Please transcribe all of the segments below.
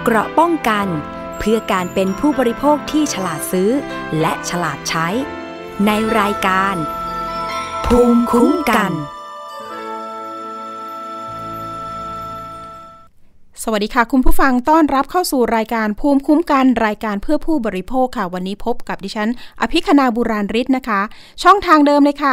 เกราะป้องกันเพื่อการเป็นผู้บริโภคที่ฉลาดซื้อและฉลาดใช้ในรายการภูมิคุ้มกันสวัสดีค่ะคุณผู้ฟังต้อนรับเข้าสู่รายการภูมิคุ้มกันรายการเพื่อผู้บริโภคค่ะวันนี้พบกับดิฉันอภิคณาบุราริศนะคะช่องทางเดิมเลยค่ะ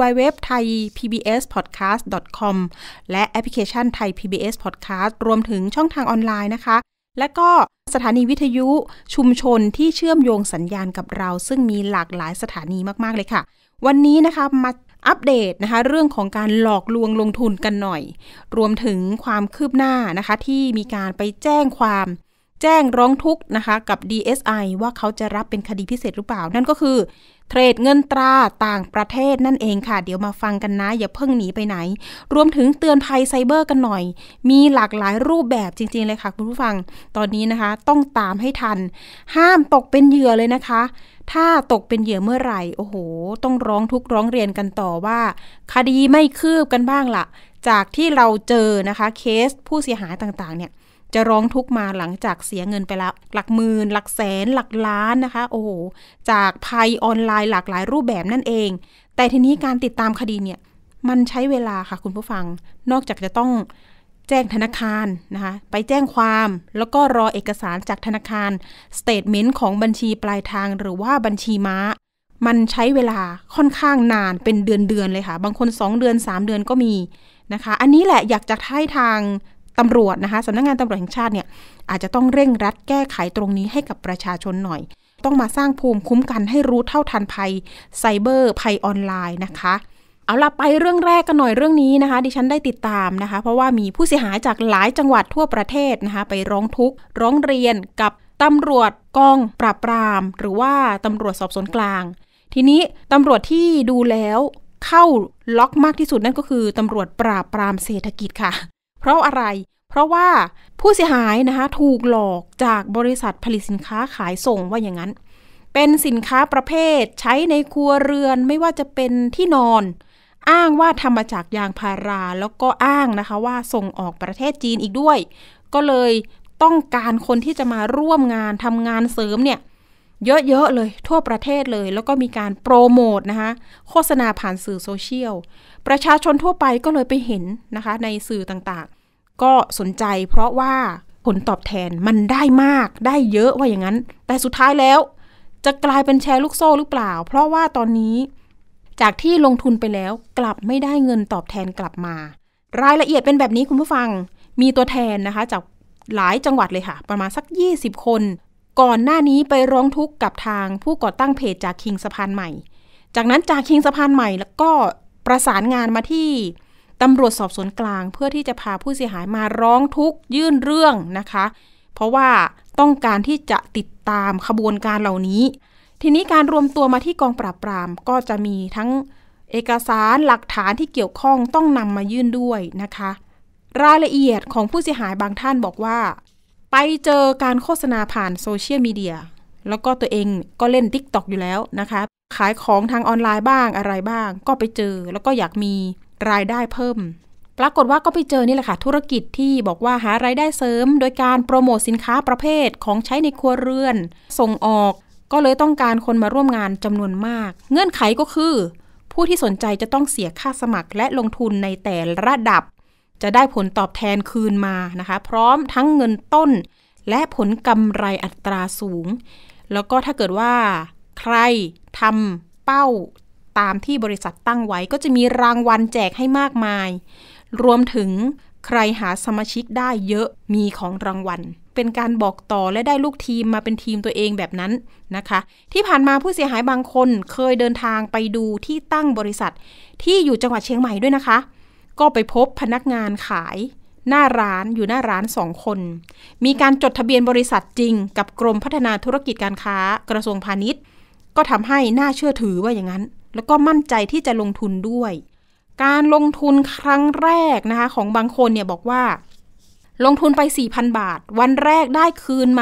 www.thaipbspodcast.com และแอปพลิเคชัน Thai PBS Podcast รวมถึงช่องทางออนไลน์นะคะและก็สถานีวิทยุชุมชนที่เชื่อมโยงสัญญาณกับเราซึ่งมีหลากหลายสถานีมากๆเลยค่ะวันนี้นะคะมาอัปเดตนะคะเรื่องของการหลอกลวงลงทุนกันหน่อยรวมถึงความคืบหน้านะคะที่มีการไปแจ้งร้องทุกข์นะคะกับ DSI ว่าเขาจะรับเป็นคดีพิเศษหรือเปล่านั่นก็คือเทรดเงินตราต่างประเทศนั่นเองค่ะเดี๋ยวมาฟังกันนะอย่าเพิ่งหนีไปไหนรวมถึงเตือนภัยไซเบอร์กันหน่อยมีหลากหลายรูปแบบจริงๆเลยค่ะคุณผู้ฟังตอนนี้นะคะต้องตามให้ทันห้ามตกเป็นเหยื่อเลยนะคะถ้าตกเป็นเหยื่อเมื่อไหร่โอ้โหต้องร้องทุกข์ร้องเรียนกันต่อว่าคดีไม่คืบกันบ้างล่ะจากที่เราเจอนะคะเคสผู้เสียหายต่างๆเนี่ยจะร้องทุกข์มาหลังจากเสียเงินไปแล้วหลักหมื่นหลักแสนหลักล้านนะคะโอ้โหจากภัยออนไลน์หลากหลายรูปแบบนั่นเองแต่ทีนี้การติดตามคดีเนี่ยมันใช้เวลาค่ะคุณผู้ฟังนอกจากจะต้องแจ้งธนาคารนะคะไปแจ้งความแล้วก็รอเอกสารจากธนาคารสเตทเมนต์ของบัญชีปลายทางหรือว่าบัญชีม้ามันใช้เวลาค่อนข้างนานเป็นเดือนเลยค่ะบางคน2เดือน3เดือนก็มีนะคะอันนี้แหละอยากจะให้ทางตำรวจนะคะสำนักงานตำรวจแห่งชาติเนี่ยอาจจะต้องเร่งรัดแก้ไขตรงนี้ให้กับประชาชนหน่อยต้องมาสร้างภูมิคุ้มกันให้รู้เท่าทันภัยไซเบอร์ภัยออนไลน์นะคะเอาล่ะไปเรื่องแรกกันหน่อยเรื่องนี้นะคะดิฉันได้ติดตามนะคะเพราะว่ามีผู้เสียหายจากหลายจังหวัดทั่วประเทศนะคะไปร้องทุกข์ร้องเรียนกับตำรวจกองปราบปรามหรือว่าตำรวจสอบสวนกลางทีนี้ตำรวจที่ดูแล้วเข้าล็อกมากที่สุดนั่นก็คือตำรวจปราบปรามเศรษฐกิจค่ะเพราะอะไรเพราะว่าผู้เสียหายนะคะถูกหลอกจากบริษัทผลิตสินค้าขายส่งว่าอย่างนั้นเป็นสินค้าประเภทใช้ในครัวเรือนไม่ว่าจะเป็นที่นอนอ้างว่าทำมาจากยางพาราแล้วก็อ้างนะคะว่าส่งออกประเทศจีนอีกด้วยก็เลยต้องการคนที่จะมาร่วมงานทำงานเสริมเนี่ยเยอะๆเลยทั่วประเทศเลยแล้วก็มีการโปรโมทนะคะโฆษณาผ่านสื่อโซเชียลประชาชนทั่วไปก็เลยไปเห็นนะคะในสื่อต่างๆก็สนใจเพราะว่าผลตอบแทนมันได้มากได้เยอะว่าอย่างนั้นแต่สุดท้ายแล้วจะกลายเป็นแชร์ลูกโซ่หรือเปล่าเพราะว่าตอนนี้จากที่ลงทุนไปแล้วกลับไม่ได้เงินตอบแทนกลับมารายละเอียดเป็นแบบนี้คุณผู้ฟังมีตัวแทนนะคะจากหลายจังหวัดเลยค่ะประมาณสัก20คนก่อนหน้านี้ไปร้องทุกข์กับทางผู้ก่อตั้งเพจจากคิงสะพานใหม่จากนั้นจากคิงสะพานใหม่แล้วก็ประสานงานมาที่ตำรวจสอบสวนกลางเพื่อที่จะพาผู้เสียหายมาร้องทุกข์ยื่นเรื่องนะคะเพราะว่าต้องการที่จะติดตามขบวนการเหล่านี้ทีนี้การรวมตัวมาที่กองปราบปรามก็จะมีทั้งเอกสารหลักฐานที่เกี่ยวข้องต้องนำมายื่นด้วยนะคะรายละเอียดของผู้เสียหายบางท่านบอกว่าไปเจอการโฆษณาผ่านโซเชียลมีเดียแล้วก็ตัวเองก็เล่น TikTok อยู่แล้วนะคะขายของทางออนไลน์บ้างอะไรบ้างก็ไปเจอแล้วก็อยากมีรายได้เพิ่มปรากฏว่าก็ไปเจอนี่แหละค่ะธุรกิจที่บอกว่าหารายได้เสริมโดยการโปรโมทสินค้าประเภทของใช้ในครัวเรือนส่งออกก็เลยต้องการคนมาร่วมงานจำนวนมากเงื่อนไขก็คือผู้ที่สนใจจะต้องเสียค่าสมัครและลงทุนในแต่ละระดับจะได้ผลตอบแทนคืนมานะคะพร้อมทั้งเงินต้นและผลกำไรอัตราสูงแล้วก็ถ้าเกิดว่าใครทำเป้าตามที่บริษัทตั้งไว้ก็จะมีรางวัลแจกให้มากมายรวมถึงใครหาสมาชิกได้เยอะมีของรางวัลเป็นการบอกต่อและได้ลูกทีมมาเป็นทีมตัวเองแบบนั้นนะคะที่ผ่านมาผู้เสียหายบางคนเคยเดินทางไปดูที่ตั้งบริษัทที่อยู่จังหวัดเชียงใหม่ด้วยนะคะก็ไปพบพนักงานขายหน้าร้านอยู่หน้าร้าน2คนมีการจดทะเบียนบริษัทจริงกับกรมพัฒนาธุรกิจการค้ากระทรวงพาณิชย์ก็ทำให้น่าเชื่อถือว่าอย่างนั้นแล้วก็มั่นใจที่จะลงทุนด้วยการลงทุนครั้งแรกนะคะของบางคนเนี่ยบอกว่าลงทุนไป 4,000 บาทวันแรกได้คืนมา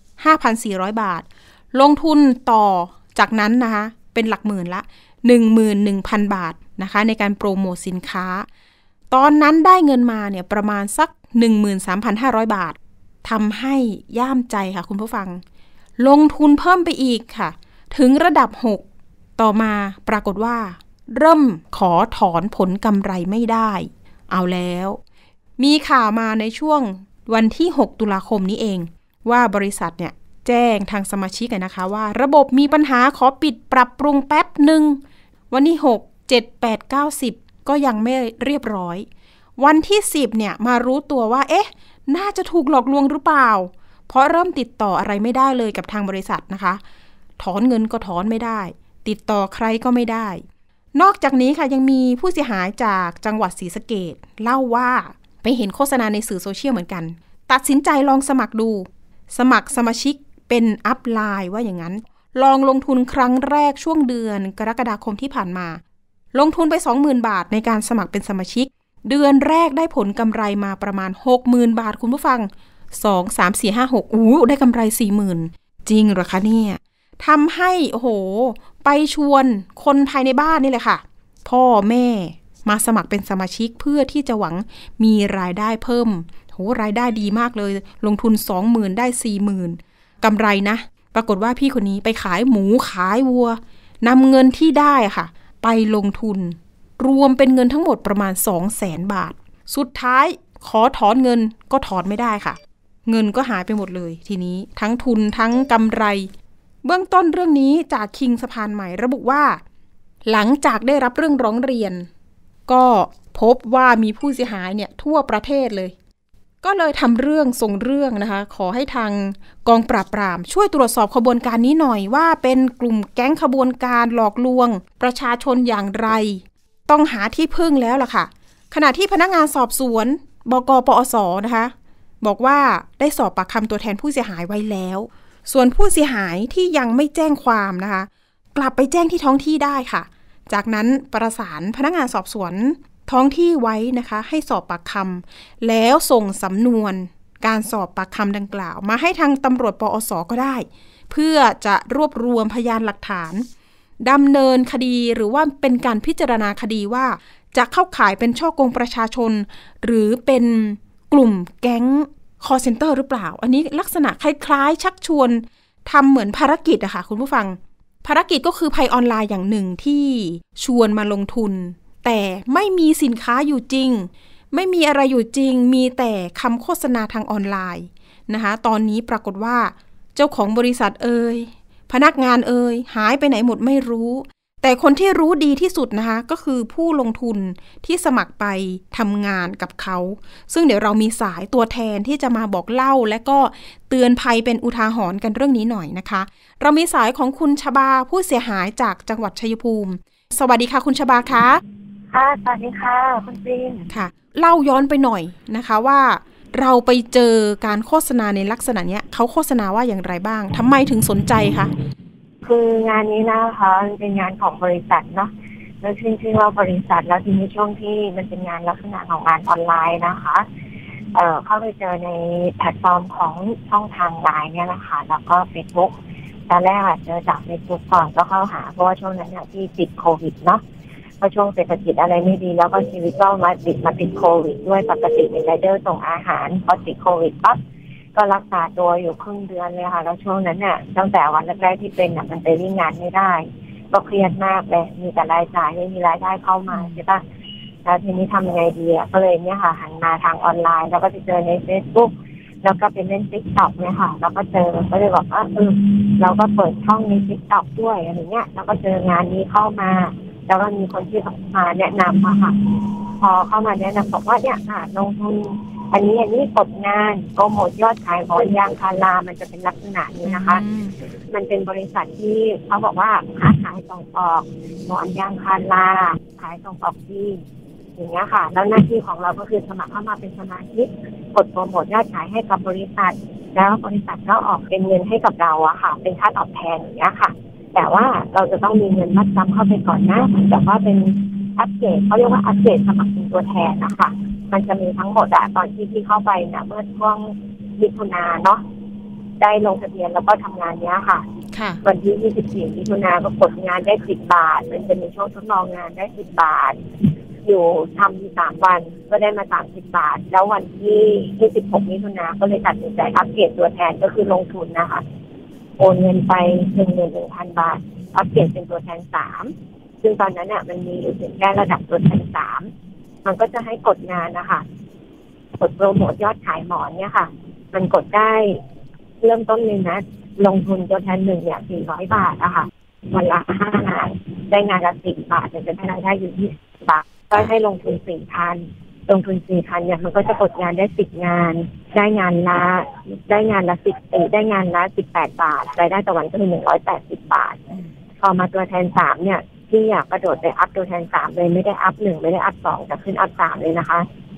5,400 บาทลงทุนต่อจากนั้นนะคะเป็นหลักหมื่นละ 11,000 บาทนะคะในการโปรโมทสินค้าตอนนั้นได้เงินมาเนี่ยประมาณสัก 13,500 บาททำให้ย่ามใจค่ะคุณผู้ฟังลงทุนเพิ่มไปอีกค่ะถึงระดับ6ต่อมาปรากฏว่าเริ่มขอถอนผลกำไรไม่ได้เอาแล้วมีข่าวมาในช่วงวันที่6ตุลาคมนี้เองว่าบริษัทเนี่ยแจ้งทางสมาชิกนะคะว่าระบบมีปัญหาขอปิดปรับปรุงแป๊บหนึ่งวันที่6 7 8 9 10ก็ยังไม่เรียบร้อยวันที่10เนี่ยมารู้ตัวว่าน่าจะถูกหลอกลวงหรือเปล่าเพราะเริ่มติดต่ออะไรไม่ได้เลยกับทางบริษัทนะคะถอนเงินก็ถอนไม่ได้ติดต่อใครก็ไม่ได้นอกจากนี้ค่ะยังมีผู้เสียหายจากจังหวัดศรีสะเกษเล่าว่าไปเห็นโฆษณาในสื่อโซเชียลเหมือนกันตัดสินใจลองสมัครดูสมัครสมาชิกเป็นอัพไลน์ว่าอย่างนั้นลองลงทุนครั้งแรกช่วงเดือนกรกฎาคมที่ผ่านมาลงทุนไป 20,000 บาทในการสมัครเป็นสมาชิกเดือนแรกได้ผลกำไรมาประมาณ 60,000 บาทคุณผู้ฟัง2 3 4 5 6ได้กำไร 40,000 จริงเหรอคะเนี่ยทำให้ไปชวนคนภายในบ้านนี่แหละค่ะพ่อแม่มาสมัครเป็นสมาชิกเพื่อที่จะหวังมีรายได้เพิ่มรายได้ดีมากเลยลงทุน 20,000 ได้ 40,000 กำไรนะปรากฏว่าพี่คนนี้ไปขายหมูขายวัวนำเงินที่ได้ค่ะไปลงทุนรวมเป็นเงินทั้งหมดประมาณ 200,000 บาทสุดท้ายขอถอนเงินก็ถอนไม่ได้ค่ะเงินก็หายไปหมดเลยทีนี้ทั้งทุนทั้งกำไรเบื้องต้นเรื่องนี้จากคิงสะพานใหม่ระบุว่าหลังจากได้รับเรื่องร้องเรียนก็พบว่ามีผู้เสียหายเนี่ยทั่วประเทศเลยก็เลยทำเรื่องส่งเรื่องนะคะขอให้ทางกองปราบปรามช่วยตรวจสอบขบวนการนี้หน่อยว่าเป็นกลุ่มแก๊งขบวนการหลอกลวงประชาชนอย่างไรต้องหาที่พึ่งแล้วล่ะค่ะขณะที่พนักงานสอบสวนบก.ปอส.นะคะบอกว่าได้สอบปากคำตัวแทนผู้เสียหายไว้แล้วส่วนผู้เสียหายที่ยังไม่แจ้งความนะคะกลับไปแจ้งที่ท้องที่ได้ค่ะจากนั้นประสานพนักงานสอบสวนท้องที่ไว้นะคะให้สอบปากคำแล้วส่งสำนวนการสอบปากคำดังกล่าวมาให้ทางตำรวจปอส.ก็ได้เพื่อจะรวบรวมพยานหลักฐานดำเนินคดีหรือว่าเป็นการพิจารณาคดีว่าจะเข้าข่ายเป็นฉ้อโกงประชาชนหรือเป็นกลุ่มแก๊งcall center หรือเปล่าอันนี้ลักษณะคล้ายๆชักชวนทำเหมือนภารกิจอะค่ะคุณผู้ฟังภารกิจก็คือภัยออนไลน์อย่างหนึ่งที่ชวนมาลงทุนแต่ไม่มีสินค้าอยู่จริงไม่มีอะไรอยู่จริงมีแต่คำโฆษณาทางออนไลน์นะคะตอนนี้ปรากฏว่าเจ้าของบริษัทพนักงานหายไปไหนหมดไม่รู้แต่คนที่รู้ดีที่สุดนะคะก็คือผู้ลงทุนที่สมัครไปทำงานกับเขาซึ่งเดี๋ยวเรามีสายตัวแทนที่จะมาบอกเล่าและก็เตือนภัยเป็นอุทาหรณ์กันเรื่องนี้หน่อยนะคะเรามีสายของคุณชบาผู้เสียหายจากจังหวัดชัยภูมิสวัสดีค่ะคุณชบาคะค่ะสวัสดีค่ะคุณปรินค่ะเล่าย้อนไปหน่อยนะคะว่าเราไปเจอการโฆษณาในลักษณะเนี้ยเขาโฆษณาว่าอย่างไรบ้างทำไมถึงสนใจคะคืองานนี้นะคะเป็นงานของบริษัทเนาะแล้วชื่อว่าบริษัทแล้วทีนี้ช่วงที่มันเป็นงานลักษณะของงานออนไลน์นะคะเข้าไปเจอในแพลตฟอร์มของช่องทางไลน์เนี่ยนะคะแล้วก็ Facebook ตอนแรกเจอจาก Facebook ก่อนก็เข้าหาเพราะว่าช่วงนั้นที่ติดโควิดเนาะเพราะช่วงเศรษฐกิจอะไรไม่ดีแล้วก็ชีวิตก็มาติดโควิดด้วยปกติเป็นไรเดอร์ส่งอาหารพอติดโควิดปั๊บก็รักษาตัวอยู่ครึ่งเดือนเลยค่ะแล้วช่วงนั้นตั้งแต่วันแรกๆที่เป็นมันไปวิ่งงานไม่ได้ก็เครียดมากเลยมีแต่รายจ่ายไม่มีรายได้เข้ามาใช่ปะแล้วทีนี้ทำยังไงดีก็เลยเนี่ยค่ะหันมาทางออนไลน์แล้วก็ไปเจอใน Facebook แล้วก็ไปเล่น TikTok เนี่ยค่ะแล้วก็เจอก็เลยบอกว่าเราก็เปิดช่องใน TikTok ด้วยอะไรเงี้ยแล้วก็เจองานนี้เข้ามาแล้วก็มีคนที่มาแนะนำมาค่ะพอเข้ามาแนะนำบอกว่าเนี่ยลงทุนอันนี้กดงานโปรโมทยอดขายของยางพารามันจะเป็นลักษณะนี้นะคะมันเป็นบริษัทที่เขาบอกว่าค้าขายส่งออกหมอนยางพาราขายส่งออกที่อย่างเงี้ยค่ะแล้วหน้าที่ของเราก็คือสมัครเข้ามาเป็นสมาชิกกดโปรโมทยอดขายให้กับบริษัทแล้วบริษัทก็ออกเป็นเงินให้กับเราอะค่ะเป็นค่าตอบแทนอย่างเงี้ยค่ะแต่ว่าเราจะต้องมีเงินมัดจำเข้าไปก่อนนะแต่ว่าเป็นอัปเกรดเขาเรียกว่าอัปเกรดสมัครเป็นตัวแทนนะคะมันจะมีทั้งหมดตอนที่เข้าไปเมื่อช่วงมิถุนายนเนาะได้ลงทะเบียนแล้วก็ทำงานเนี้ยค่ะวันที่24มิถุนายนก็กดงานได้10 บาทมันจะมีช่วงทดลองงานได้10 บาทอยู่ทำ3 วันก็ได้มา30 บาทแล้ววันที่16 มิถุนายนก็เลยตัดสินใจอัปเกรดตัวแทนก็คือลงทุนนะคะโอนเงินไป 11,000 บาทอัปเกรดเป็นตัวแทน3ซึ่งตอนนั้นเนี่ยมันมีอยู่ถึงแค่ระดับตัวแทน3มันก็จะให้กดงานนะคะกดโปรโมทยอดขายหมอนเนี่ยค่ะมันกดได้เริ่มต้นเลยนะลงทุนตัวแทน1เนี่ย400 บาทอะค่ะวันละ5 งานได้งานละ10 บาทจะได้รายได้อยู่ที่10 บาทก็ให้ลงทุน 4,000 ลงทุน 4,000 เนี่ยมันก็จะกดงานได้10 งานได้งานละได้งานละ18 บาทรายได้ต่อวันก็คือ180 บาทพอมาตัวแทน3เนี่ยที่อยากกระโดดไปอัพตัวแทน3เลยไม่ได้อัพ1ไม่ได้อัพ2แต่ขึ้นอัพ3เลยนะคะ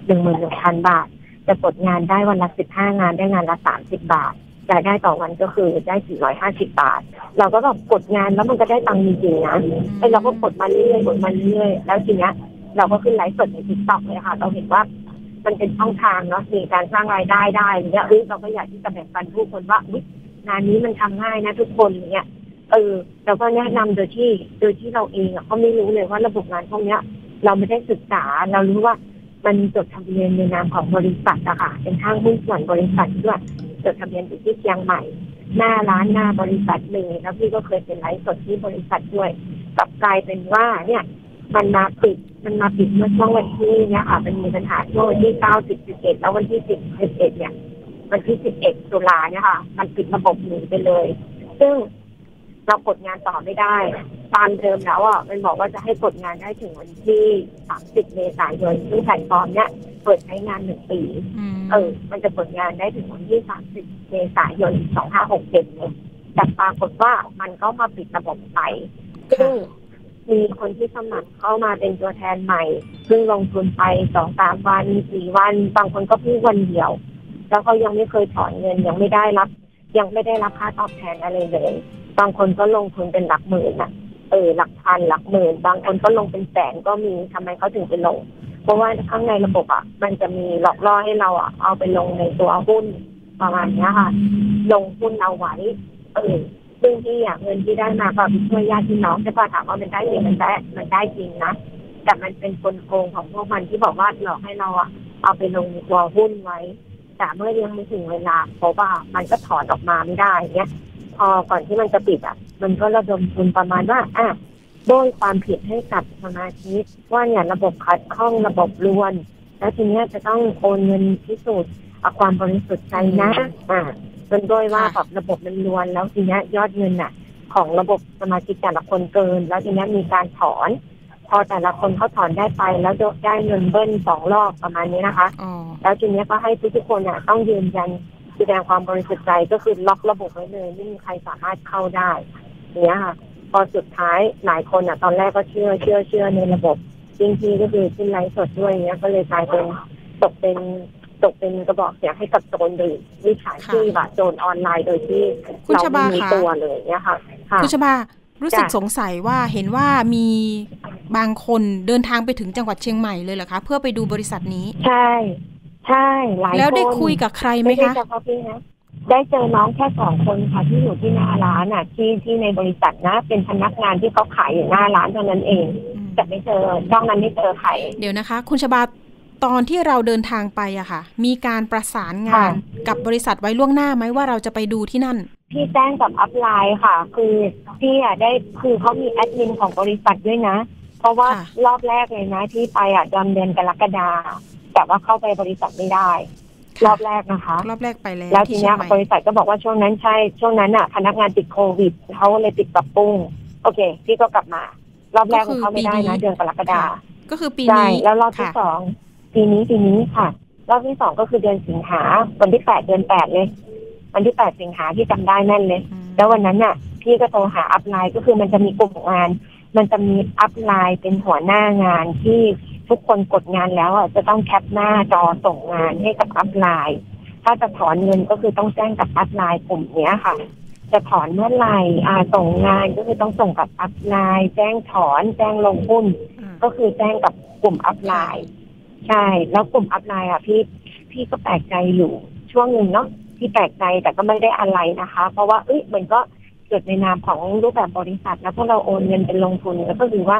11,000 บาทจะกดงานได้วันละ15 งานได้งานละ30 บาทรายได้ต่อวันก็คือได้450 บาทเราก็แบบกดงานแล้วมันก็ได้ตังค์จริงๆนะเราก็กดมาเรื่อยๆกดมาเรื่อยๆแล้วทีเนี้ยเราก็ขึ้นไลฟ์สดใน TikTok เลยค่ะเราเห็นว่ามันเป็นช่องทางเนาะมีการสร้างรายได้ได้อย่างเงี้ยเราก็อยากที่จะแบ่งปันผู้คนว่างานนี้มันทำง่ายนะทุกคนอย่างเงี้ยเราก็แนะนำโดยที่เราเองก็ไม่รู้เลยว่าระบบงานพวกเนี้ยเราไม่ได้ศึกษาเรารู้ว่ามันจดทะเบียนในนามของบริษัทอะค่ะเป็นห้างหุ้นส่วนบริษัทด้วยจดทะเบียนอยู่ที่เชียงใหม่หน้าร้านหน้าบริษัทเลยแล้วพี่ก็เคยเป็นไลฟ์สดที่บริษัทด้วยกลับกลายเป็นว่าเนี่ยมันมาปิดเมื่อช่วงวันที่เนี่ยค่ะมันมีปัญหาช่วงวันที่9 10 11แล้ววันที่10 11เนี่ยวันที่11 ตุลาเนี่ยค่ะมันปิดระบบหนีไปเลยซึ่งเรากดงานต่อไม่ได้ตามเดิมแล้วอ่ะมันบอกว่าจะให้กดงานได้ถึงวันที่30 เมษายนซึ่งแพลตฟอร์มเนี้ยเปิดใช้งาน1 ปีมันจะกดงานได้ถึงวันที่30 เมษายน 2567เนี่ยแต่ปรากฏว่ามันก็มาปิดระบบไปซึ่งมีคนที่สมัครเข้ามาเป็นตัวแทนใหม่ซึ่งลงทุนไป 2-3 วัน 4 วันบางคนก็เพิ่งวันเดียวแล้วเขายังไม่เคยถอนเงินยังไม่ได้รับค่าตอบแทนอะไรเลยบางคนก็ลงทุนเป็นหลักหมื่นอ่ะหลักพันหลักหมื่นบางคนก็ลงเป็นแสนก็มีทำไมเขาถึงไปลงเพราะว่าข้างในระบบอ่ะมันจะมีหลอกล่อให้เราอ่ะเอาไปลงในตัวหุ้นประมาณนี้ค่ะลงหุ้นเอาไว้ซึ่งที่เงินที่ได้มาก็ช่วยญาติพี่น้องจะพอถามว่ามันได้จริงมันได้จริงนะแต่มันเป็นกลโกงของพวกมันที่บอกว่าหลอกให้เราอ่ะเอาไปลงในตัวหุ้นไว้แต่เมื่อยังไม่ถึงเวลาเพราะว่ามันก็ถอนออกมาไม่ได้เนี่ยพอก่อนที่มันจะปิดอ่ะมันก็ระดมทุนประมาณว่าโดยความผิดให้กับสมาชิกว่าเนี่ยระบบขัดข้องระบบล้วนแล้วทีนี้จะต้องโอนเงินพิสูจน์ความบริสุทธิ์ใจนะเป็นโดยว่าแบบระบบมันล้วนแล้วทีนี้ยอดเงินน่ะของระบบสมาชิกแต่ละคนเกินแล้วทีนี้มีการถอนพอแต่ละคนเขาถอนได้ไปแล้วได้เงินเบิ้ล2 รอบประมาณนี้นะคะแล้วทีนี้ก็ให้ทุกคนน่ะต้องยืนยันแสดงความบริสุทธิ์ใจก็คือล็อกระบบไว้เลยไม่มีใครสามารถเข้าได้เนี้ยค่ะพอสุดท้ายหลายคนตอนแรกก็เชื่อในระบบจริงๆก็คือขึ้นไลฟ์สดด้วยเนี้ยก็เลยกลายเป็นตกเป็นกระบอกเสียงให้กับโจรหรือมิจฉาชีพโจรออนไลน์โดยที่เราไม่มีตัวเลยเนี่ยค่ะคุณชบารู้สึกสงสัยว่าเห็นว่ามีบางคนเดินทางไปถึงจังหวัดเชียงใหม่เลยเหรอคะเพื่อไปดูบริษัทนี้ใช่หลายคนแล้วได้คุยกับใครไหมคะไม่ได้เฉพาะพี่นะได้เจอน้องแค่2 คนค่ะที่อยู่ที่หน้าร้านที่ในบริษัทนะเป็นพนักงานที่เขาขายอยู่หน้าร้านเท่านั้นเองแต่ไม่เจอนอกนั้นไม่เจอใครเดี๋ยวนะคะคุณชบาตอนที่เราเดินทางไปอะค่ะมีการประสานงานกับบริษัทไว้ล่วงหน้าไหมว่าเราจะไปดูที่นั่นพี่แจ้งกับอัพไลน์ค่ะคือพี่ได้คือเขามีแอดมินของบริษัทด้วยนะเพราะว่ารอบแรกเลยนะที่ไปเดือนกรกฎาคมแต่ว่าเข้าไปบริษัทไม่ได้รอบแรกนะคะรอบแรกไปแล้วทีนี้บริษัทก็บอกว่าช่วงนั้นพนักงานติดโควิดเขาเลยติดปรับปรุงโอเคพี่ก็กลับมารอบแรกเขาไม่ได้นะเดือนกรกฎาคมก็คือปีนี้แล้วรอบที่2ปีนี้ค่ะรอบที่2ก็คือเดือนสิงหาวันที่8 เดือน 8เลยวันที่8 สิงหาที่จำได้แน่นเลยแล้ววันนั้นพี่ก็โทรหาอัพไลน์ก็คือมันจะมีกลุ่มงานมันจะมีอัพไลน์เป็นหัวหน้างานที่ทุกคนกดงานแล้วจะต้องแคปหน้าจอส่งงานให้กับอัพไลน์ถ้าจะถอนเงินก็คือต้องแจ้งกับอัพไลน์กลุ่มนี้ค่ะจะถอนเมื่อไหร่ส่งงานก็คือต้องส่งกับอัพไลน์แจ้งถอนแจ้งลงหุ้นก็คือแจ้งกับกลุ่มอัพไลน์ใช่แล้วกลุ่มอัพไลน์พี่ก็แปลกใจอยู่ช่วงนึงเนาะที่แปลกใจแต่ก็ไม่ได้อะไรนะคะเพราะว่ามันก็เกิดในนามของรูปแบบบริษัทแล้วพวกเราโอนเงินเป็นลงทุนแล้วก็คือว่าโ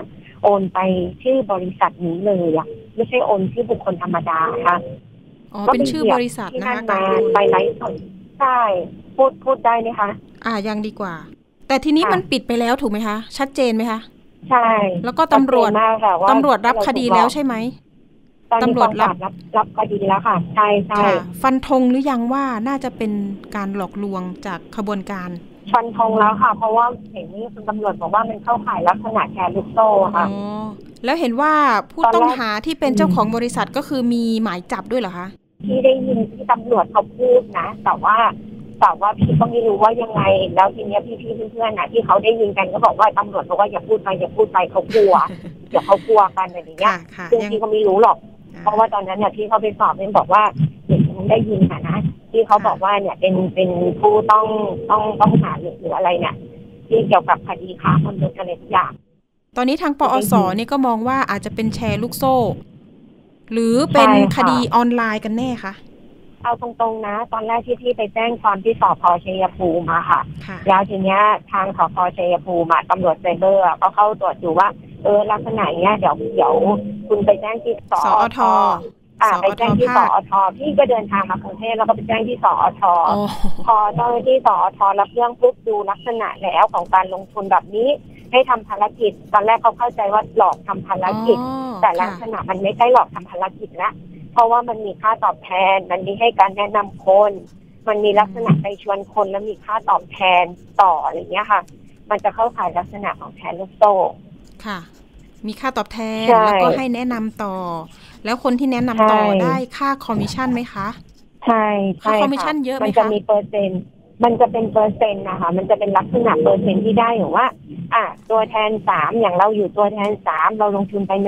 โอนไปชื่อบริษัทนี้เลยอ่ะไม่ใช่โอนชื่อบุคคลธรรมดาค่ะเป็นชื่อบริษัทนะคะการโอนไปไลฟ์สดใช่พูดได้ไหมคะยังดีกว่าแต่ทีนี้มันปิดไปแล้วถูกไหมคะชัดเจนไหมคะใช่แล้วก็ตำรวจรับคดีแล้วใช่ไหมตำรวจรับคดีแล้วค่ะใช่ใช่ฟันธงหรือยังว่าน่าจะเป็นการหลอกลวงจากขบวนการฟันธงแล้วค่ะเพราะว่าเห็นนี่คุณตำรวจบอกว่ามันเข้าข่ายลักษณะแชร์ลูกโซ่ค่ะแล้วเห็นว่าผู้ต้องหาที่เป็นเจ้าของบริษัทก็คือมีหมายจับด้วยเหรอคะที่ได้ยินที่ตำรวจเขาพูดนะแต่ว่าพี่ก็ไม่รู้ว่ายังไงแล้วทีนี้พี่เพื่อนๆนะที่เขาได้ยินกันก็บอกว่าตำรวจบอกว่าอย่าพูดไปเขากลัวเดี๋ยวเขากลัวกันอะไรอย่างเงี้ยซึ่งพี่ก็ไม่รู้หรอกเพราะว่าตอนนั้นเนี่ยที่เขาไปสอบเนี่ยบอกว่าเห็นได้ยินนะที่เขาบอกว่าเนี่ยเป็นผู้ต้องหาหรืออะไรเนี่ยที่เกี่ยวกับคดีค้ามนุษย์อะไรทุกอย่างตอนนี้ทางปอส.นี่ก็มองว่าอาจจะเป็นแชร์ลูกโซ่หรือเป็นคดีออนไลน์กันแน่คะเอาตรงๆนะตอนแรกที่ไปแจ้งความที่สพ.ชัยภูมิมาค่ะแล้วทีเนี้ยทางสพ.ชัยภูมิตำรวจไซเบอร์ก็เข้าตรวจดูว่าลักษณะเนี้ยเดี๋ยวคุณไปแจ้งที่สอท.ไปแจ้งที่สอท.พี่ก็เดินทางมากรุงเทพแล้วก็ไปแจ้งที่สอท.พอเจ้าหน้าที่สอท.รับเรื่องปุ๊บดูลักษณะแล้วของการลงทุนแบบนี้ให้ทำภารกิจตอนแรกเขาเข้าใจว่าหลอกทำภารกิจแต่ลักษณะมันไม่ใช่หลอกทำภารกิจแล้วเพราะว่ามันมีค่าตอบแทนมันมีให้การแนะนำคนมันมีลักษณะไปชวนคนแล้วมีค่าตอบแทนต่ออะไรเงี้ยค่ะมันจะเข้าข่ายลักษณะของแชร์ลูกโซ่ค่ะมีค่าตอบแทนแล้วก็ให้แนะนำต่อแล้วคนที่แนะนำต่อได้ค่าคอมมิชชั่นไหมคะใช่ค่าคอมมิชชั่นเยอะไหมคะมันจะมีเปอร์เซ็นต์มันจะเป็นเปอร์เซ็นต์นะคะมันจะเป็นลักษณะเปอร์เซ็นต์ที่ได้อย่างว่าตัวแทน3อย่างเราอยู่ตัวแทน3เราลงทุนไป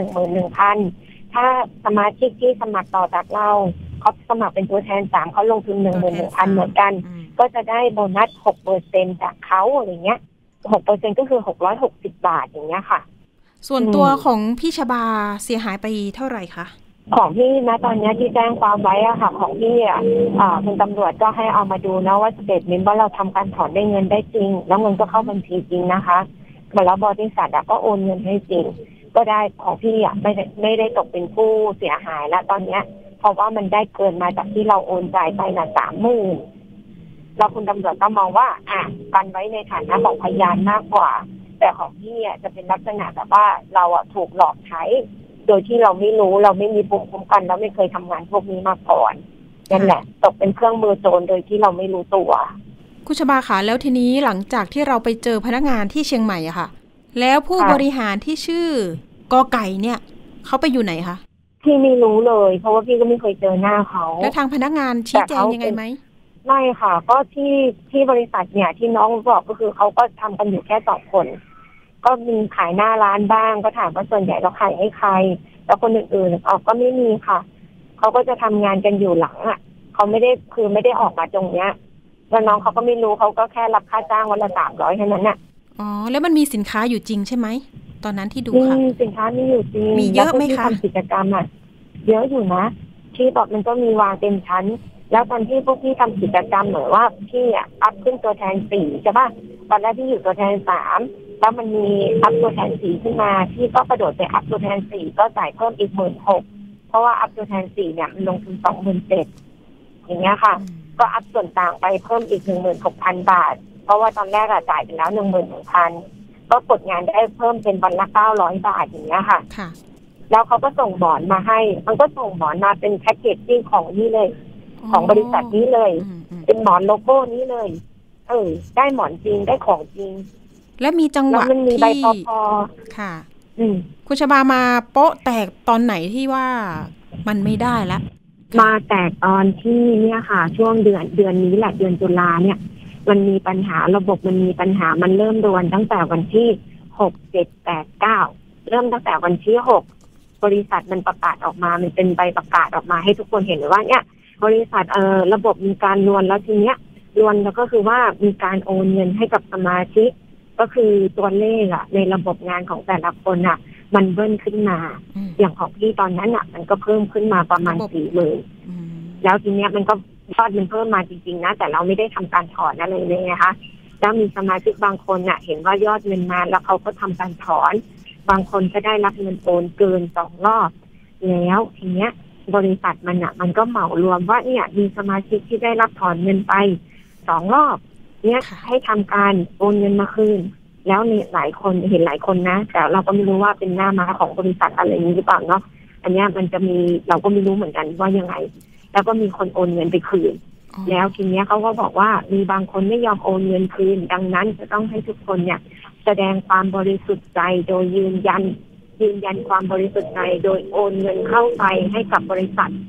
11,000 ถ้าสมาชิกที่สมัครต่อจากเราเขาสมัครเป็นตัวแทน3เขาลงทุน 11,000 เหมือนกันก็จะได้โบนัส 6% จากเขาอะไรเงี้ย 6% ก็คือ660 บาทอย่างเงี้ยค่ะส่วนตัวของพี่ชบาเสียหายไปเท่าไหร่คะของพี่นะตอนนี้ที่แจ้งความไว้อะค่ะของพี่คุณตำรวจก็ให้เอามาดูนะว่าสเตทเมนต์ว่าเราทำการถอนได้เงินได้จริงแล้วเงินก็เข้าบัญชีจริงนะคะแล้วบริษัทก็โอนเงินให้จริงก็ได้ของพี่ไม่ได้ตกเป็นผู้เสียหายแล้วตอนนี้เพราะว่ามันได้เกินมาจากที่เราโอนจ่ายไป30,000แล้วคุณตำรวจก็มองว่ากันไว้ในฐานะของพยานมากกว่าแต่ของพี่จะเป็นลักษณะแบบว่าเราถูกหลอกใช้โดยที่เราไม่รู้เราไม่มีภูมิคุ้มกันเราไม่เคยทำงานพวกนี้มาก่อนนั่นแหละตกเป็นเครื่องมือโจรโดยที่เราไม่รู้ตัวคุณชบาค่ะแล้วทีนี้หลังจากที่เราไปเจอพนักงานที่เชียงใหม่อะค่ะแล้วผู้บริหารที่ชื่อกอไก่เนี่ยเขาไปอยู่ไหนคะพี่ไม่รู้เลยเพราะว่าพี่ก็ไม่เคยเจอหน้าเขาแล้วทางพนักงานชี้แจงยังไงไหมไม่ค่ะก็ที่บริษัทเนี่ยที่น้องบอกก็คือเขาก็ทำกันอยู่แค่2 คนก็มีขายหน้าร้านบ้างก็ถามว่าส่วนใหญ่เราขายให้ใครแล้วคนอื่นๆก็ไม่มีค่ะเขาก็จะทำงานกันอยู่หลังเขาไม่ได้ออกมาตรงเนี้ยแล้วน้องเขาก็ไม่รู้เขาก็แค่รับค่าจ้างวันละ300แค่นั้นแล้วมันมีสินค้าอยู่จริงใช่ไหมตอนนั้นที่ดูค่ะสินค้ามีอยู่จริงมีเยอะไหมคะทำกิจกรรมเยอะอยู่นะที่บอกมันก็มีวางเต็มชั้นแล้วตอนที่พวกพี่ทำกิจกรรมเหมือนว่าพี่อัพขึ้นตัวแทน4ใช่ป่ะตอนแรกพี่อยู่ตัวแทน3แล้วมันมีอัพตัวแทน4ขึ้นมาพี่ก็กระโดดไปอัพตัวแทน4ก็จ่ายเพิ่มอีก 16,000 เพราะว่าอัพตัวแทน4เนี่ยมันลงทุน 27,000 อย่างเงี้ยค่ะก็อัพส่วนต่างไปเพิ่มอีก 16,000 บาทเพราะว่าตอนแรกจ่ายไปแล้ว 11,000 ก็กดงานได้เพิ่มเป็นวันละ900 บาทอย่างเงี้ยค่ะแล้วเขาก็ส่งหมอนมาให้มันก็ส่งหมอนมาเป็นแพ็คเกจจิ้งของนี่เลยของบริษัทนี้เลยเป็นหมอนโลโก้นี้เลยได้หมอนจริงได้ของจริงและมีจังหวะที่ใบพอค่ะคุณชบามาโป๊ะแตกตอนไหนที่ว่ามันไม่ได้ละมาแตกตอนที่เนี่ยค่ะช่วงเดือนนี้แหละเดือนตุลาเนี่ยมันมีปัญหาระบบมันมีปัญหามันเริ่มรวนตั้งแต่วันที่6 7 8 9เริ่มตั้งแต่วันที่6บริษัทมันประกาศออกมามันเป็นใบประกาศออกมาให้ทุกคนเห็นเลยว่าเนี่ยบริษัทระบบมีการรวนแล้วทีเนี้ยรวนแล้วก็คือว่ามีการโอนเงินให้กับสมาชิกก็คือตัวเลขในระบบงานของแต่ละคนมันเบิ้ลขึ้นมาอย่างของพี่ตอนนั้นมันก็เพิ่มขึ้นมาประมาณ40,000แล้วทีเนี้ยมันก็ยอดมันเพิ่มมาจริงๆนะแต่เราไม่ได้ทำการถอนอะไรเลยนะคะแล้วมีสมาชิกบางคนเห็นว่ายอดเงินมาแล้วเขาก็ทำการถอนบางคนก็ได้รับเงินโอนเกิน2 รอบแล้วทีเนี้ยบริษัทมันก็เหมารวมว่าเนี่ยมีสมาชิกที่ได้รับถอนเงินไป2 รอบเนี่ยให้ทำการโอนเงินมาคืนแล้วเนี่ยหลายคนเห็นหลายคนนะแต่เราก็ไม่รู้ว่าเป็นหน้าม้าของบริษัทอะไรนี้หรือเปล่าเนาะอันนี้มันจะมีเราก็ไม่รู้เหมือนกันว่ายังไงแล้วก็มีคนโอนเงินไปคืนแล้วทีเนี้ยเขาก็บอกว่ามีบางคนไม่ยอมโอนเงินคืนดังนั้นจะต้องให้ทุกคนเนี่ยแสดงความบริสุทธิ์ใจโดยยืนยันความบริสุทธิ์ใจโดยโอนเงินเข้าไปให้กับบริษัท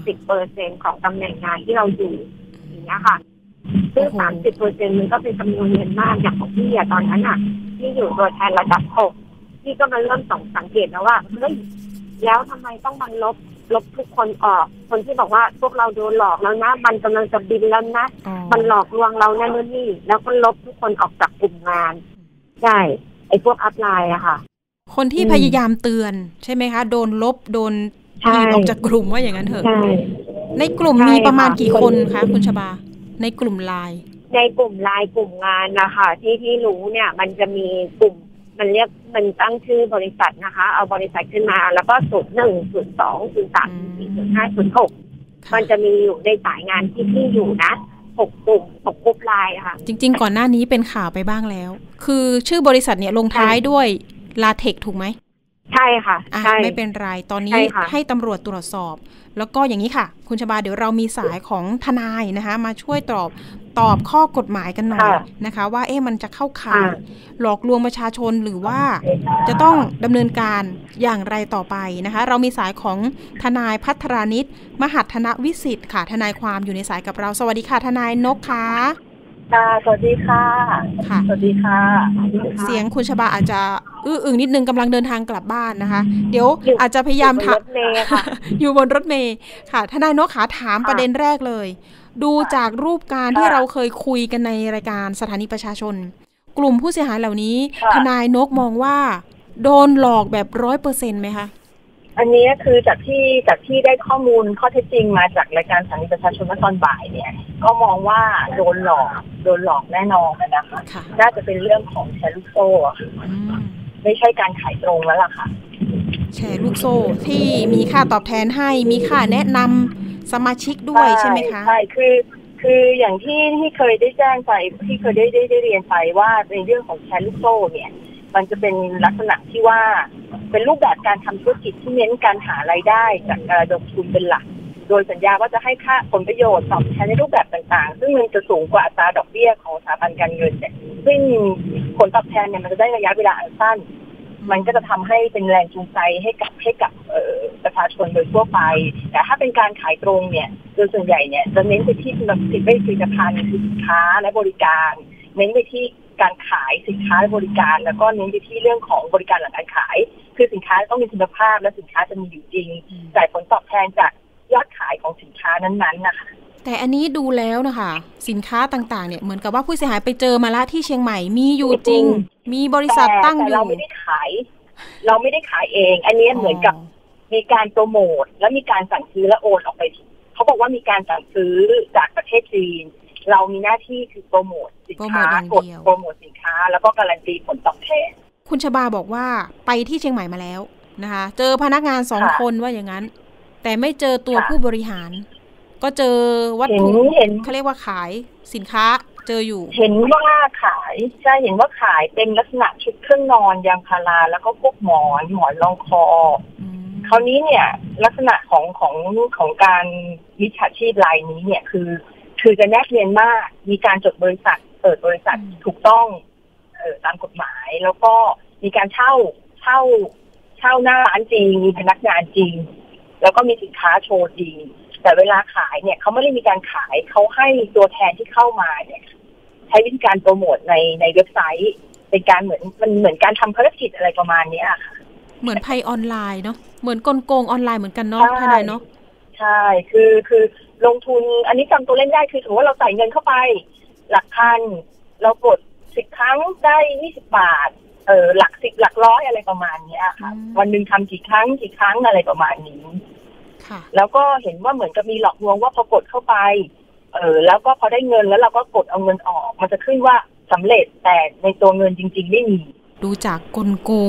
30% ของตำแหน่งงานที่เราอยู่อย่างนี้ค่ะซึ่ง 30% มันก็เป็นจำนวนเงินมากอย่างของพี่ตอนนั้นที่อยู่ตัวแทนระดับ6พี่ก็มาเริ่มสังเกตแล้วว่าเฮ้ยแล้วทำไมต้องมาลบทุกคนออกคนที่บอกว่าพวกเราโดนหลอกแล้วนะมันกำลังจะบินแล้วนะมันหลอกลวงเราแน่นี่แล้วก็ลบทุกคนออกจากกลุ่มงานใช่ไอ้พวกอัพไลน์อะค่ะคนที่พยายามเตือนใช่ไหมคะโดนลบโดนถีบออกจากกลุ่มว่าอย่างนั้นเถอะในกลุ่มมีประมาณกี่คนคะคุณชบาในกลุ่มไลน์ในกลุ่มไลน์กลุ่มงานนะคะที่รู้เนี่ยมันจะมีกลุ่มมันตั้งชื่อบริษัทนะคะเอาบริษัทขึ้นมาแล้วก็01 02 03 04 05 06มันจะมีอยู่ในสายงานที่อยู่นะ6 กลุ่มไลน์ค่ะจริงๆก่อนหน้านี้เป็นข่าวไปบ้างแล้วคือชื่อบริษัทเนี่ยลงท้ายด้วยลาเทคถูกไหมใช่ค่ะไม่เป็นไรตอนนี้ให้ตำรวจตรวจสอบแล้วก็อย่างนี้ค่ะคุณชบาเดี๋ยวเรามีสายของทนายนะคะมาช่วยตอบข้อกฎหมายกันหน่อยนะคะว่ามันจะเข้าข่ายหลอกลวงประชาชนหรือว่าจะต้องดำเนินการอย่างไรต่อไปนะคะเรามีสายของทนายภัทรานิชมหัฒนวิสิทธิ์ค่ะทนายความอยู่ในสายกับเราสวัสดีค่ะทนายนกค่ะสวัสดีค่ะสวัสดีค่ะเสียงคุณชบาอาจจะอึ้งนิดนึงกำลังเดินทางกลับบ้านนะคะเดี๋ยวอาจจะพยายามอยู่บนรถเมล์ค่ะทนายนกขาถามประเด็นแรกเลยดูจากรูปการที่เราเคยคุยกันในรายการสถานีประชาชนกลุ่มผู้เสียหายเหล่านี้ทนายนกมองว่าโดนหลอกแบบ 100% ไหมคะอันนี้คือจากที่ได้ข้อมูลข้อเท็จจริงมาจากรายการสถานีประชาชนเมื่อตอนบ่ายเนี่ยก็มองว่าโดนหลอกแน่นอนนะคะน่าจะเป็นเรื่องของแชร์ลูกโซ่ไม่ใช่การขายตรงแล้วล่ะค่ะแชร์ลูกโซ่ที่มีค่าตอบแทนให้มีค่าแนะนำสมาชิกด้วยใช่ไหมคะใช่คืออย่างที่เคยได้แจ้งไปที่เคยได้เรียนไปว่าในเรื่องของแชร์ลูกโซ่เนี่ยมันจะเป็นลักษณะที่ว่าเป็นรูปแบบการทำธุรกิจที่เน้นการหารายได้จากการระดมทุนเป็นหลักโดยสัญญาว่าจะให้ค่าผลประโยชน์ตอบแทนในรูปแบบต่างๆซึ่งมันจะสูงกว่าอัตราดอกเบี้ยของสถาบันการเงินเนี่ยซึ่งผลตอบแทนเนี่ยมันจะได้ระยะเวลาสั้นมันก็จะทำให้เป็นแรงจูงใจให้กับประชาชนโดยทั่วไปแต่ถ้าเป็นการขายตรงเนี่ยโดยส่วนใหญ่เนี่ยจะเน้นไปที่ผลิตภัณฑ์สินค้าและบริการเน้นไปที่การขายสินค้าและบริการแล้วก็เน้นไปที่เรื่องของบริการหลังการขายคือสินค้าต้องมีคุณภาพและสินค้าจะมีอยู่จริงจ่ายผลตอบแทนจากยอดขายของสินค้านั้นๆนะคะแต่อันนี้ดูแล้วนะคะสินค้าต่างๆเนี่ยเหมือนกับว่าผู้เสียหายไปเจอมาละที่เชียงใหม่มีอยู่จริงมีบริษัทตั้งอยู่แต่เราไม่ได้ขายเองอันนี้เหมือนกับมีการโปรโมทและมีการสั่งซื้อและโอนออกไปเขาบอกว่ามีการสั่งซื้อจากประเทศจีนเรามีหน้าที่คือโปรโมทสินค้ากดโปรโมทสินค้าแล้วก็การันตีผลตอบแทนคุณชบาบอกว่าไปที่เชียงใหม่มาแล้วนะคะเจอพนักงาน2 คนว่าอย่างนั้นแต่ไม่เจอตัวผู้บริหารก็เจอวัตถุเขาเรียกว่าขายสินค้าเจออยู่เห็นว่าขายใช่เห็นว่าขายเป็นลักษณะชุดเครื่องนอนยางพาราแล้วก็พวกหมอนรองคอคราวนี้เนี่ยลักษณะของการมิจฉาชีพรายนี้เนี่ยคือจะแนบเนียนมากมีการจดบริษัทเปิดบริษัทถูกต้องตามกฎหมายแล้วก็มีการเช่าหน้าร้านจริงมีพนักงานจริงแล้วก็มีสินค้าโชว์จริงแต่เวลาขายเนี่ยเขาไม่ได้มีการขายเขาให้ตัวแทนที่เข้ามาเนี่ยใช้วิธีการโปรโมทในเว็บไซต์เป็นการเหมือนการทำธุรกิจอะไรประมาณนี้ค่ะเหมือนภัยออนไลน์เนาะเหมือนกลโกงออนไลน์เหมือนกันเนาะทนายเนาะใช่คือลงทุนอันนี้จำตัวเล่นได้คือถือว่าเราใส่เงินเข้าไปหลักพันเรากด10 ครั้งได้20 บาทหลัก10หลักร้อยอะไรประมาณนี้ค่ะวันนึงทำกี่ครั้งอะไรประมาณนี้แล้วก็เห็นว่าเหมือนกับมีหลอกลวงว่าพอกดเข้าไปแล้วก็พอได้เงินแล้วเราก็กดเอาเงินออกมันจะขึ้นว่าสำเร็จแต่ในตัวเงินจริงๆไม่มีดูจากกลโกง